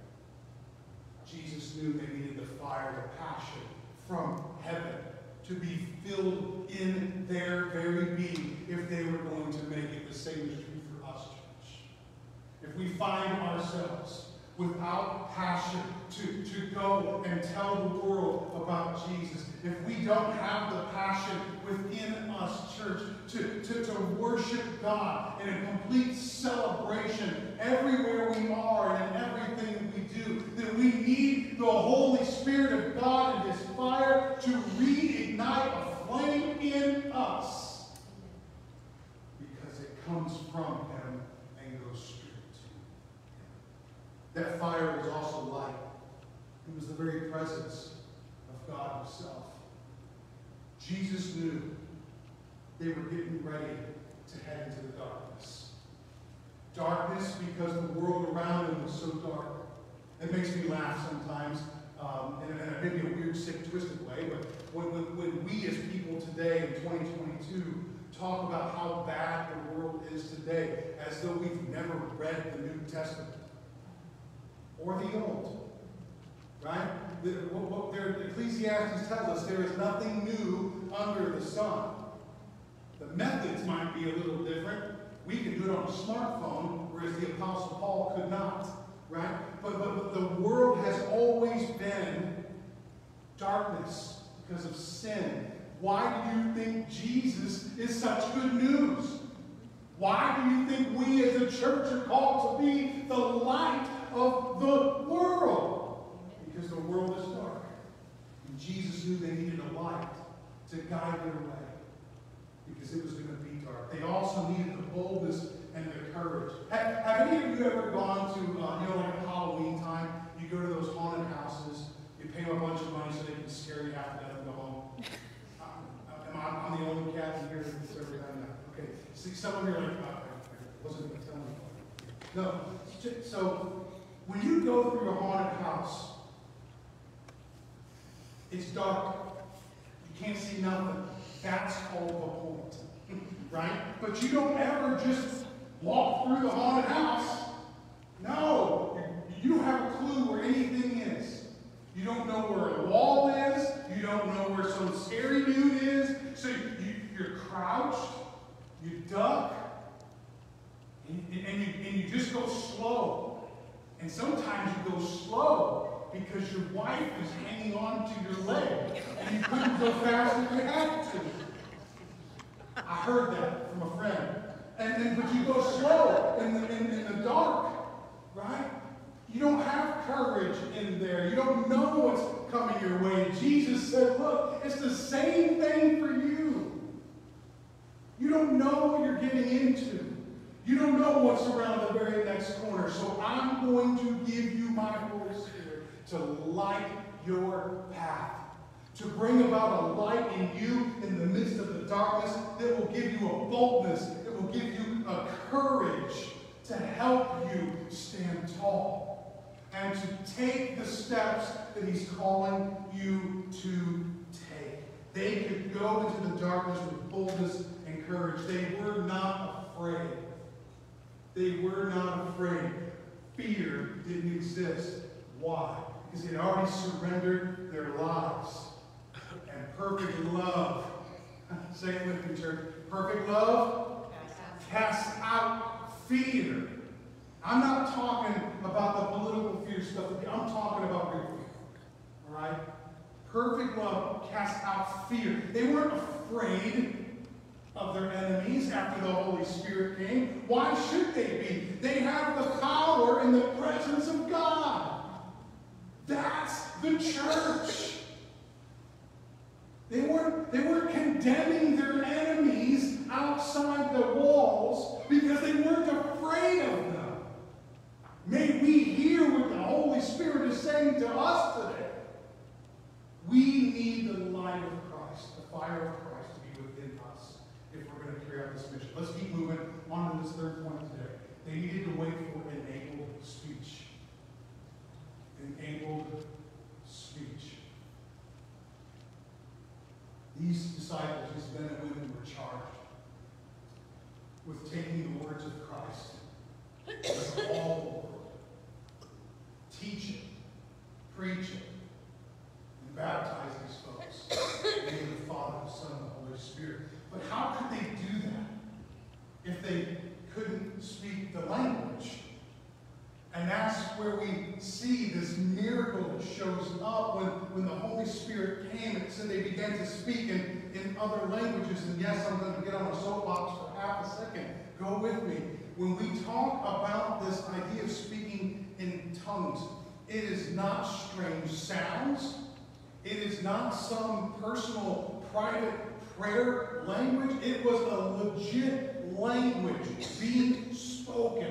Jesus knew they needed the fire, the passion from heaven to be filled in their very being if they were going to make it. The same is true for us, church. If we find ourselves without passion to, to go and tell the world about Jesus, if we don't have the passion within us, church, to, to, to worship God in a complete celebration everywhere we are and in everything that we do, then we need the Holy Spirit of God and His fire to reignite a flame in us, because it comes from Him and goes straight to Him. That fire was also light. It was the very presence of God Himself. Jesus knew they were getting ready to head into the darkness. Darkness because the world around them was so dark. It makes me laugh sometimes, um, in, in a, maybe a weird, sick, twisted way, but when, when, when we as people today in twenty twenty-two talk about how bad the world is today, as though we've never read the New Testament or the Old. Right? The, what, what there, Ecclesiastes tells us there is nothing new under the sun. The methods might be a little different. We can do it on a smartphone, whereas the Apostle Paul could not. Right? But, but, but the world has always been darkness because of sin. Why do you think Jesus is such good news? Why do you think we as a church are called to be the light of the world? Because the world is dark. And Jesus knew they needed a light to guide their way, because it was going to be dark. They also needed the boldness and the courage. Have, have any of you ever gone to, uh, you know, like at Halloween time, you go to those haunted houses, you pay them a bunch of money so they can scare you half to death and go home? Am I, I'm the only captain here that's ever done that? Okay. See, some of you are like, oh, I wasn't going to tell you. No. So, when you go through a haunted house, it's dark. You can't see nothing. That's called the point. Right? But you don't ever just walk through the haunted house. No. You don't have a clue where anything is. You don't know where a wall is. You don't know where some scary dude is. So you, you're crouched. You duck. And, and, you, and you just go slow. And sometimes you go slow because your wife is hanging on to your leg and you couldn't go fast as you had to. I heard that from a friend. And then, but you go slow in the, in, in the dark, right? You don't have courage in there. You don't know what's coming your way. Jesus said, look, it's the same thing for you. You don't know what you're getting into. You don't know what's around the very next corner. So I'm going to give you my Holy Spirit to light your path, to bring about a light in you in the midst of the darkness that will give you a boldness, that will give you a courage to help you stand tall and to take the steps that He's calling you to take. They could go into the darkness with boldness and courage. They were not afraid. They were not afraid. Fear didn't exist. Why? Because they had already surrendered their lives. And perfect love, say it with me, church, perfect love casts out fear. I'm not talking about the political fear stuff. I'm talking about real fear. All right? Perfect love casts out fear. They weren't afraid of their enemies after the Holy Spirit came. Why should they be? They have the power in the presence of God. That's the church. They weren't, they weren't condemning their enemies outside the walls because they weren't afraid of them. May we hear what the Holy Spirit is saying to us today. We need the light of Christ, the fire of Christ to be within us if we're going to carry out this mission. Let's keep moving on to this third point today. They needed to wait for enabled speech. Enabled speech. These disciples, these men and women, were charged with taking the words of Christ to all the world, teaching, preaching, and baptize these folks in the name of the Father, the Son, and the Holy Spirit. But how could they do that if they couldn't speak the language? And that's where we see this miracle that shows up when, when the Holy Spirit came. It said they began to speak in, in other languages. And yes, I'm going to get on a soapbox for half a second. Go with me. When we talk about this idea of speaking in tongues, it is not strange sounds. It is not some personal, private prayer language. It was a legit language being spoken,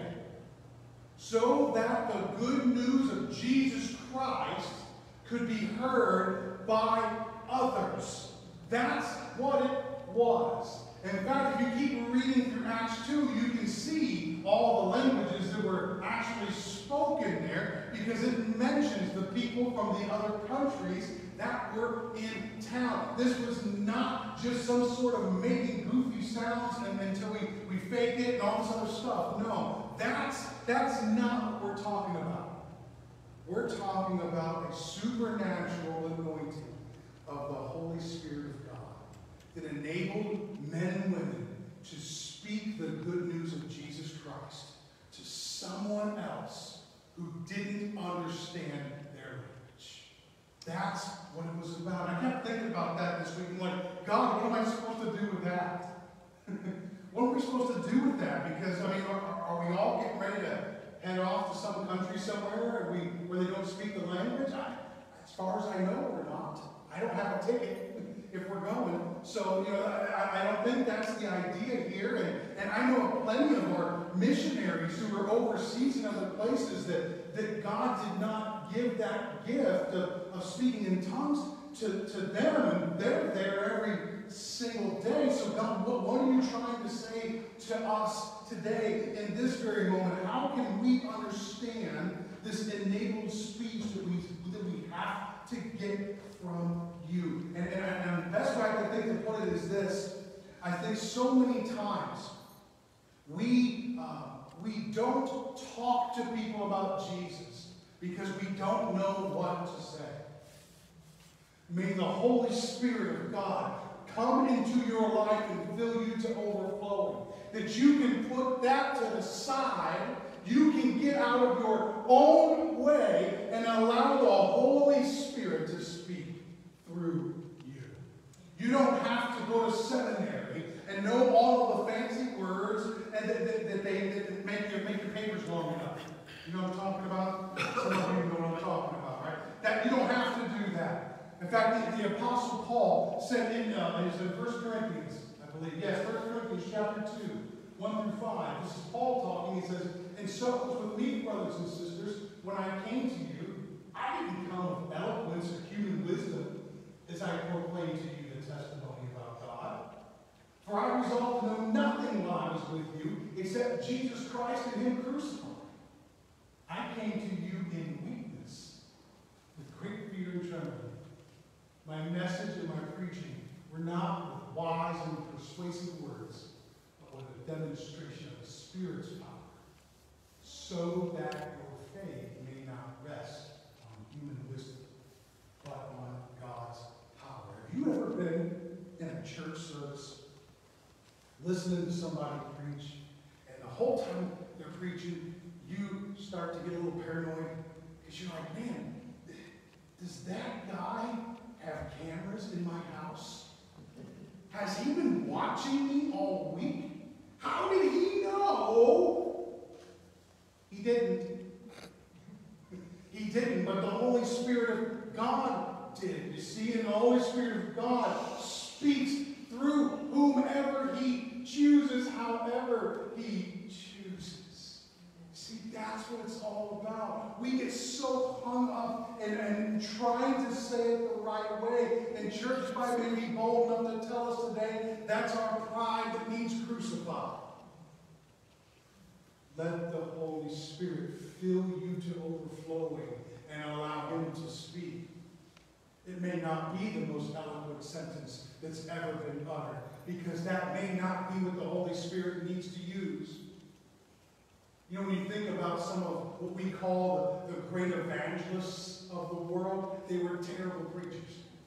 so that the good news of Jesus Christ could be heard by others. That's what it was. And in fact, if you keep reading through Acts two, you can see all the languages that were actually spoken there, because it mentions the people from the other countries that were in town. This was not just some sort of making goofy sounds and, until we, we fake it and all this other stuff. No, that's, that's not what we're talking about. We're talking about a supernatural anointing of the Holy Spirit of God that enabled men and women to speak the good news of Jesus Christ to someone else who didn't understand their language. That's what it was about. I kept thinking about that this week. I'm like, God, what am I supposed to do with that? What are we supposed to do with that? Because, I mean, are, are we all getting ready to head off to some country somewhere and we, where they don't speak the language? I, as far as I know, we're not. I don't have a ticket if we're going. So, you know, I, I don't think that's the idea here. And, and I know of plenty of our missionaries who are overseas in other places that, that God did not give that gift of, of speaking in tongues to, to them. And they're there every single day. So God, what, what are you trying to say to us today in this very moment? How can we understand this enabled speech that we, that we have to get from you? And, and, and the best way I can think to put it is this. I think so many times we, uh, we don't talk to people about Jesus because we don't know what to say. May the Holy Spirit of God come into your life and fill you to overflowing. That you can put that to the side. You can get out of your own way and allow the Holy Spirit to speak through you. You don't have to go to seminary and know all of the fancy words and that, that, that, they, that make, your, make your papers long enough. You know what I'm talking about? Some of you know what I'm talking about, right? That you don't have to do that. In fact, the, the Apostle Paul said in, uh, in First Corinthians, I believe, yes, First Corinthians chapter two, one through five. This is Paul talking. He says, "And so it was with me, brothers and sisters, when I came to you, I didn't come with eloquence or human wisdom as I proclaimed to you the testimony about God. For I resolved to know nothing while I was with you except Jesus Christ and Him crucified. I came to you in weakness, with great fear and trembling. My message and my preaching were not with wise and persuasive words, but with a demonstration of the Spirit's power, so that your faith may not rest on human wisdom, but on God's power." Have you ever been in a church service, listening to somebody preach, and the whole time they're preaching, you start to get a little paranoid, because you're like, man, does that guy have has he been watching me all week? How did he know? He didn't. He didn't, but the Holy Spirit of God did. You see, and the Holy Spirit of God speaks through whomever he chooses, however he chooses. See, that's what it's all about. We get so hung up in, in trying to say it the right way. And church might be bold enough to tell us today that's our pride that needs crucified. Let the Holy Spirit fill you to overflowing and allow him to speak. It may not be the most eloquent sentence that's ever been uttered, because that may not be what the Holy Spirit needs to use. You know, when you think about some of what we call the, the great evangelists of the world, they were terrible preachers.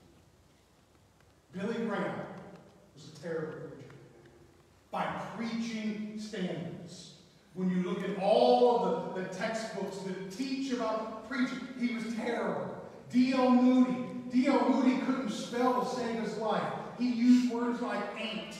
Billy Graham was a terrible preacher. By preaching standards. When you look at all of the, the textbooks that teach about preaching, he was terrible. D L Moody. D L Moody couldn't spell to save his life. He used words like ain't.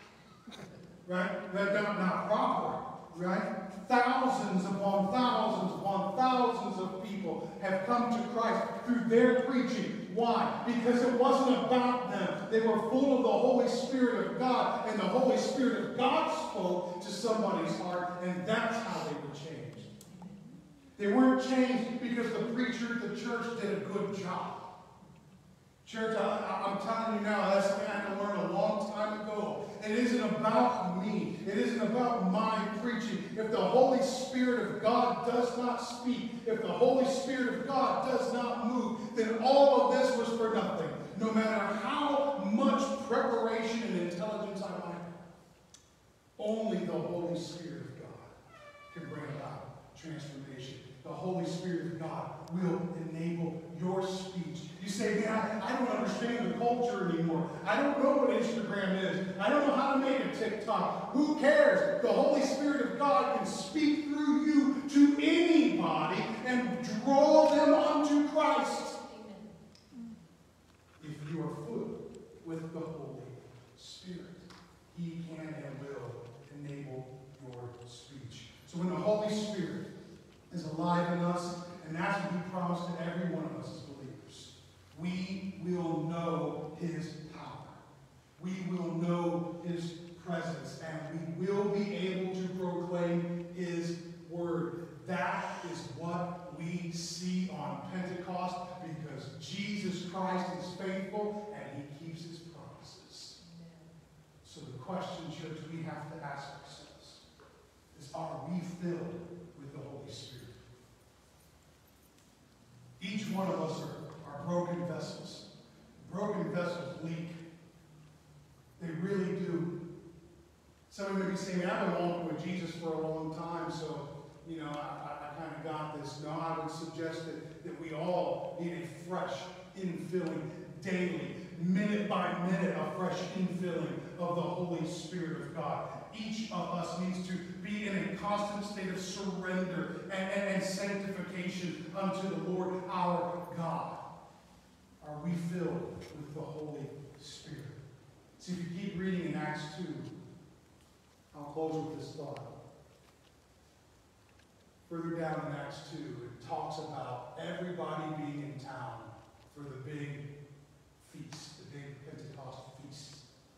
Right? That's not, not proper. Right? Thousands upon thousands upon thousands of people have come to Christ through their preaching. Why? Because it wasn't about them. They were full of the Holy Spirit of God, and the Holy Spirit of God spoke to somebody's heart, and that's how they were changed. They weren't changed because the preacher at the church did a good job. Church, I, I'm telling you now, that's something I had to learn a long time ago. It isn't about me. It isn't about my preaching. If the Holy Spirit of God does not speak, if the Holy Spirit of God does not move, then all of this was for nothing. No matter how much preparation and intelligence I might have. Only the Holy Spirit of God can bring about transformation. The Holy Spirit of God will enable your speech. You say, man, I, I don't understand the culture anymore. I don't know what Instagram is. I don't know how to make a TikTok. Who cares? The Holy Spirit of God can speak through you to anybody and draw them unto Christ. Amen. If you are filled with the Holy Spirit, he can and will enable your speech. So when the Holy Spirit is alive in us, and that's what he promised to every one of us as believers, we will know his power. We will know his presence, and we will be able to proclaim his word. That is what we see on Pentecost, because Jesus Christ is faithful and he keeps his promises. So the question, church, we have to ask ourselves is, are we filled with the Holy Spirit? Each one of us are, are broken vessels. Broken vessels leak. They really do. Somebody may be saying, I've been walking with Jesus for a long time, so, you know, I, I, I kind of got this. No, I would suggest that, that we all need a fresh infilling daily, minute by minute, a fresh infilling of the Holy Spirit of God. Each of us needs to be in a constant state of surrender and, and, and sanctification unto the Lord our God. Are we filled with the Holy Spirit? See, if you keep reading in Acts two, I'll close with this thought. Further down in Acts two, it talks about everybody being in town for the big feast, the big Pentecost feast.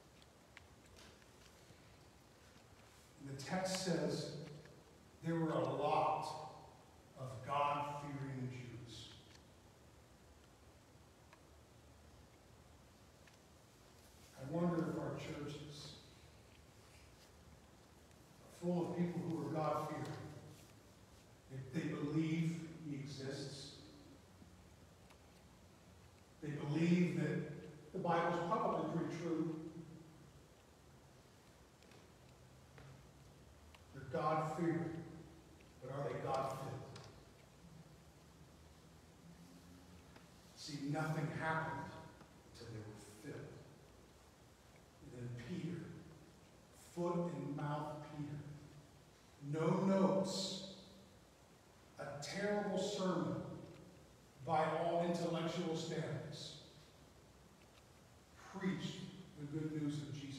And the text says there were a lot of God-fearing Jews. I wonder if our churches are full of people who are God-fearing. If they believe he exists. They believe that the Bible is probably pretty true. They're God-fearing, but are they God-filled? See, nothing happened until they were filled. And then Peter, foot and mouth Peter, no notes, a terrible sermon by all intellectual standards, preached the good news of Jesus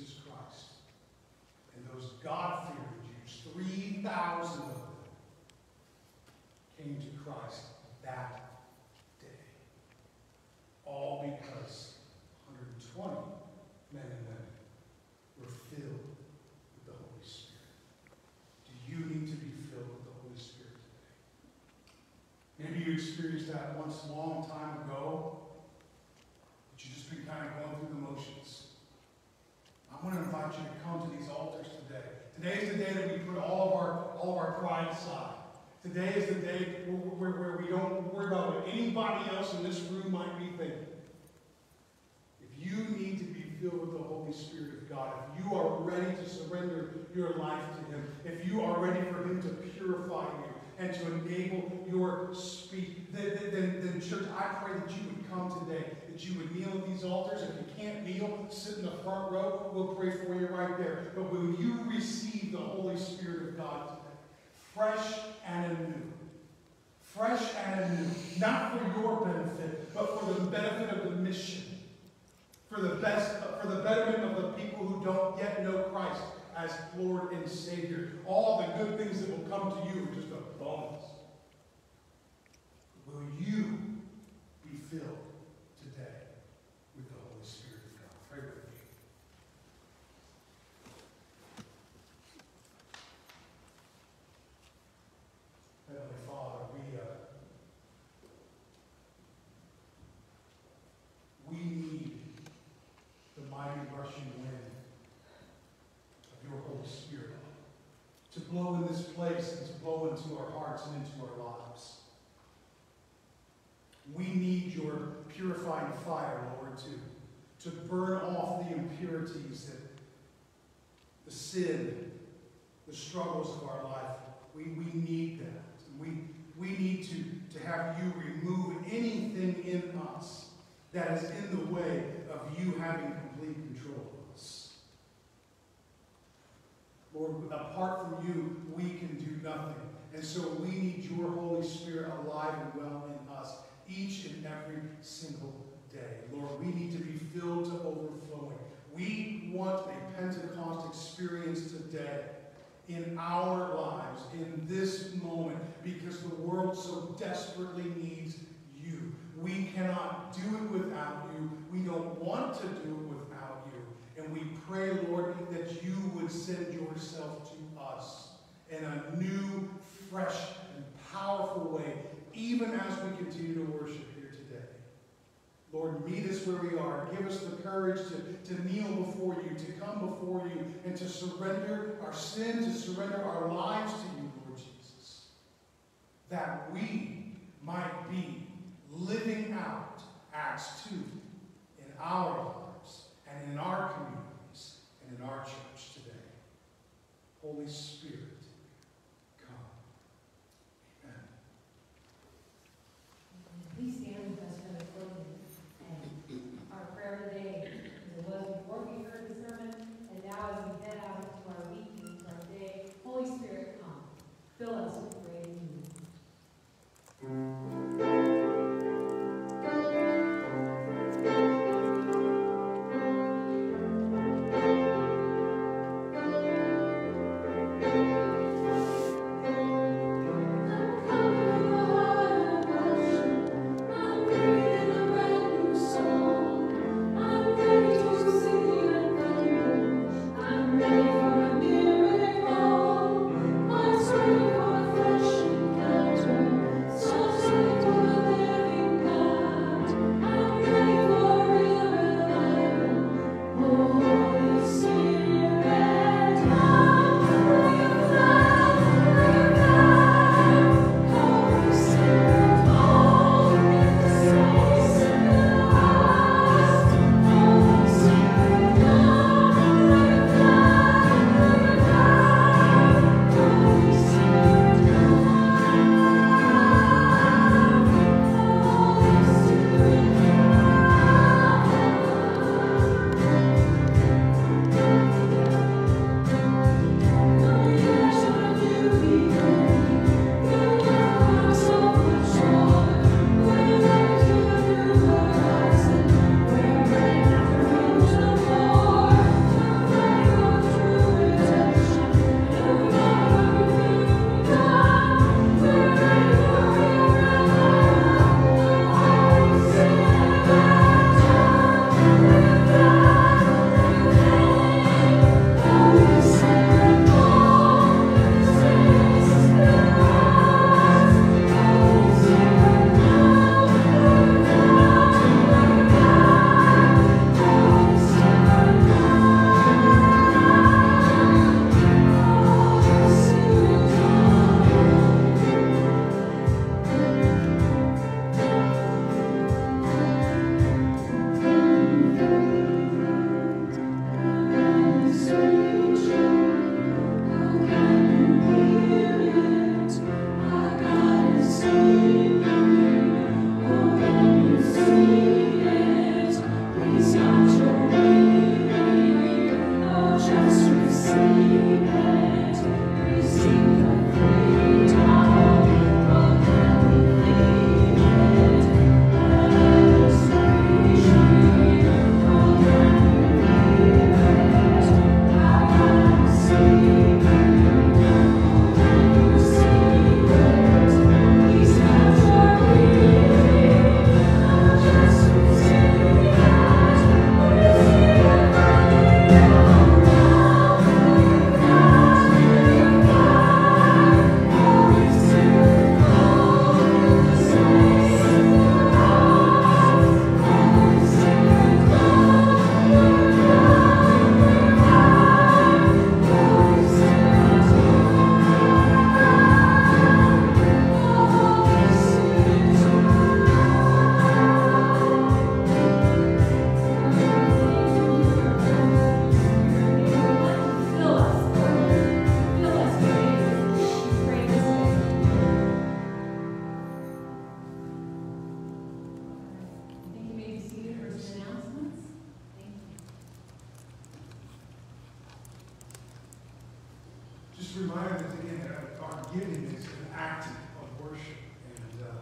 experienced that once a long time ago, but you've just been kind of going through the motions, I want to invite you to come to these altars today. Today is the day that we put all of our, all of our pride aside. Today is the day where, where, where we don't worry about what anybody else in this room might be thinking. If you need to be filled with the Holy Spirit of God, if you are ready to surrender your life to Him, if you are ready for Him to purify you and to enable your speech, then, then, then church, I pray that you would come today, that you would kneel at these altars. If you can't kneel, sit in the front row. We'll pray for you right there. But will you receive the Holy Spirit of God today? Fresh and anew. Fresh and anew. Not for your benefit, but for the benefit of the mission. For the best, for the betterment of the people who don't yet know Christ as Lord and Savior. All the good things that will come to you are just a bonus. Will you be filled today with the Holy Spirit of God? Pray with me. Heavenly Father, we, uh, we need the mighty rushing wind of your Holy Spirit to blow in this place and to blow into our hearts and into our lives. We need your purifying fire, Lord, to, to burn off the impurities, that the sin, the struggles of our life. We, we need that. We, we need to, to have you remove anything in us that is in the way of you having complete control of us. Lord, apart from you, we can do nothing. And so we need your Holy Spirit alive and well in us each and every single day. Lord, we need to be filled to overflowing. We want a Pentecost experience today in our lives, in this moment, because the world so desperately needs you. We cannot do it without you. We don't want to do it without you. And we pray, Lord, that you would send yourself to us in a new, fresh, and powerful way, even as we continue to worship here today. Lord, meet us where we are. Give us the courage to, to kneel before you, to come before you, and to surrender our sin, to surrender our lives to you, Lord Jesus, that we might be living out Acts two in our lives and in our communities and in our church today. Holy Spirit, come. Amen. Please stand with us for the closing. And our prayer today, as it was before we heard the sermon, and now as we head out into our week and into our day, Holy Spirit, come. Fill us with great need. just reminded us again that our giving is an act of worship. And uh,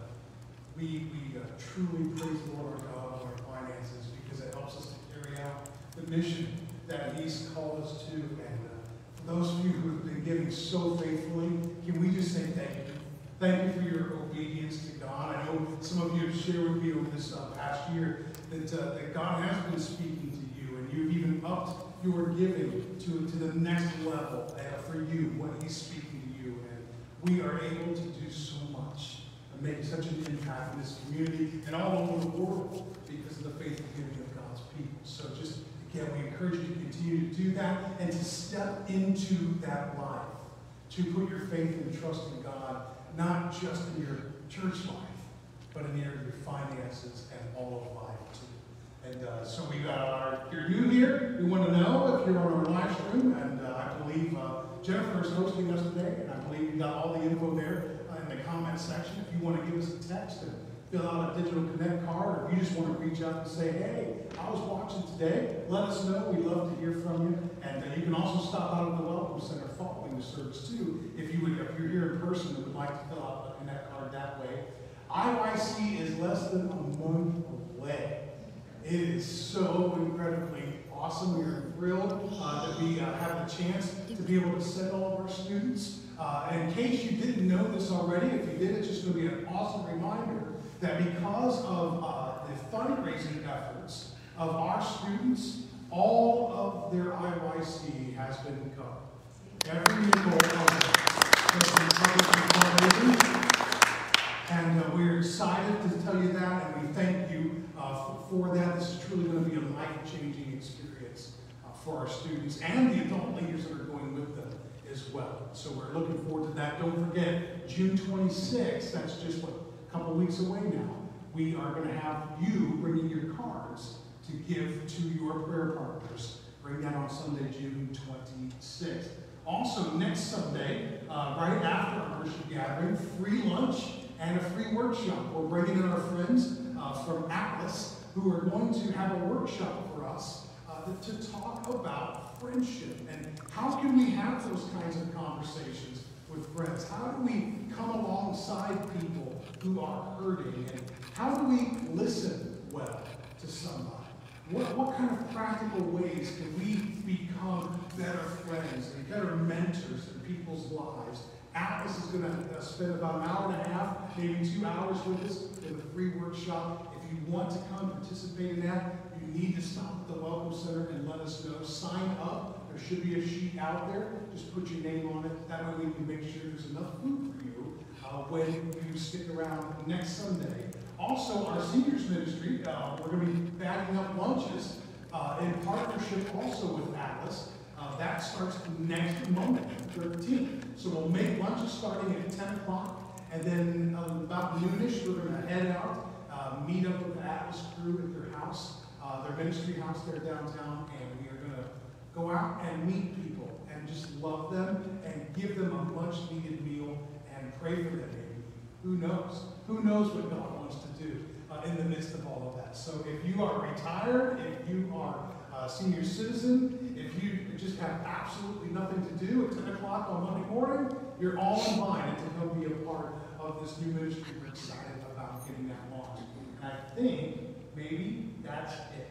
we, we uh, truly praise the Lord our God on our finances because it helps us to carry out the mission that He's called us to. And uh, for those of you who have been giving so faithfully, can we just say thank you? Thank you for your obedience to God. I know some of you have shared with me over this uh, past year that, uh, that God has been speaking to you, and you've even upped your giving to, to the next level uh, for you, what He's speaking to you. And we are able to do so much and make such an impact in this community and all over the world because of the faithful giving of God's people. So just, again, we encourage you to continue to do that and to step into that life, to put your faith and trust in God, not just in your church life, but in your, your finances and all of life too. And uh, so we got our, if you're new here, we want to know if you're on our live stream, and uh, I believe uh, Jennifer is hosting us today, and I believe you got all the info there uh, in the comment section. If you want to give us a text and fill out a digital connect card, or if you just want to reach out and say, hey, I was watching today, let us know. We'd love to hear from you. And uh, you can also stop out at the Welcome Center following the service too, if you would, if you're here in person and would like to fill out a connect card that way. I Y C is less than a month away. It is so incredibly awesome. We are thrilled uh, to be uh, have the chance to be able to send all of our students. Uh, and in case you didn't know this already, if you did, it's just going to be an awesome reminder that because of uh, the fundraising efforts of our students, all of their I Y C has been covered. Every nickel of it has been covered through fundraising. And uh, we're excited to tell you that, and we thank you uh, for, for that. This is truly going to be a life-changing experience uh, for our students and the adult leaders that are going with them as well. So we're looking forward to that. Don't forget, June twenty-sixth, that's just what, a couple weeks away now, we are going to have you bringing your cards to give to your prayer partners. Bring that on Sunday, June twenty-sixth. Also, next Sunday, uh, right after our worship gathering, free lunch and a free workshop. We're bringing in our friends uh, from Atlas who are going to have a workshop for us uh, to talk about friendship and how can we have those kinds of conversations with friends. How do we come alongside people who are hurting, and how do we listen well to somebody? What, what kind of practical ways can we become better friends and better mentors in people's lives? Atlas is going to uh, spend about an hour and a half, maybe two hours with us in the free workshop. If you want to come participate in that, you need to stop at the Welcome Center and let us know. Sign up. There should be a sheet out there. Just put your name on it. That way we can make sure there's enough food for you uh, when you stick around next Sunday. Also, our seniors ministry, uh, we're going to be bagging up lunches uh, in partnership also with Atlas. Uh, that starts next Monday, thirteenth. So we'll make lunches starting at ten o'clock, and then uh, about noonish, we're going to head out, uh, meet up with the Atlas crew at their house, uh, their ministry house there downtown, and we are going to go out and meet people and just love them and give them a much-needed meal and pray for them. Maybe. Who knows? Who knows what God wants to do uh, in the midst of all of that? So if you are retired, if you are a senior citizen, if you just have absolutely nothing to do at ten o'clock on Monday morning, you're all invited to come be a part of this new ministry. We're excited about getting that launched. And I think maybe that's it.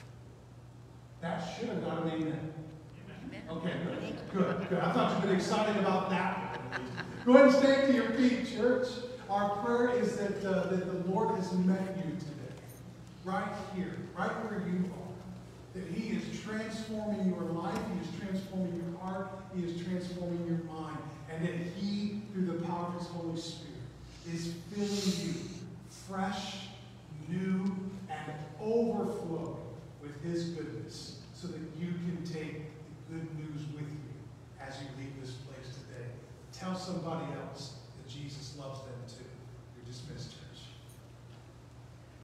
That should have got an amen. Okay, good. Good, good. I thought you'd been excited about that. Go ahead and stay to your feet, church. Our prayer is that, uh, that the Lord has met you today, right here, right where you are. That He is transforming your life, He is transforming your heart, He is transforming your mind, and that He, through the power of His Holy Spirit, is filling you fresh, new, and overflowing with His goodness, so that you can take the good news with you as you leave this place today. Tell somebody else that Jesus loves them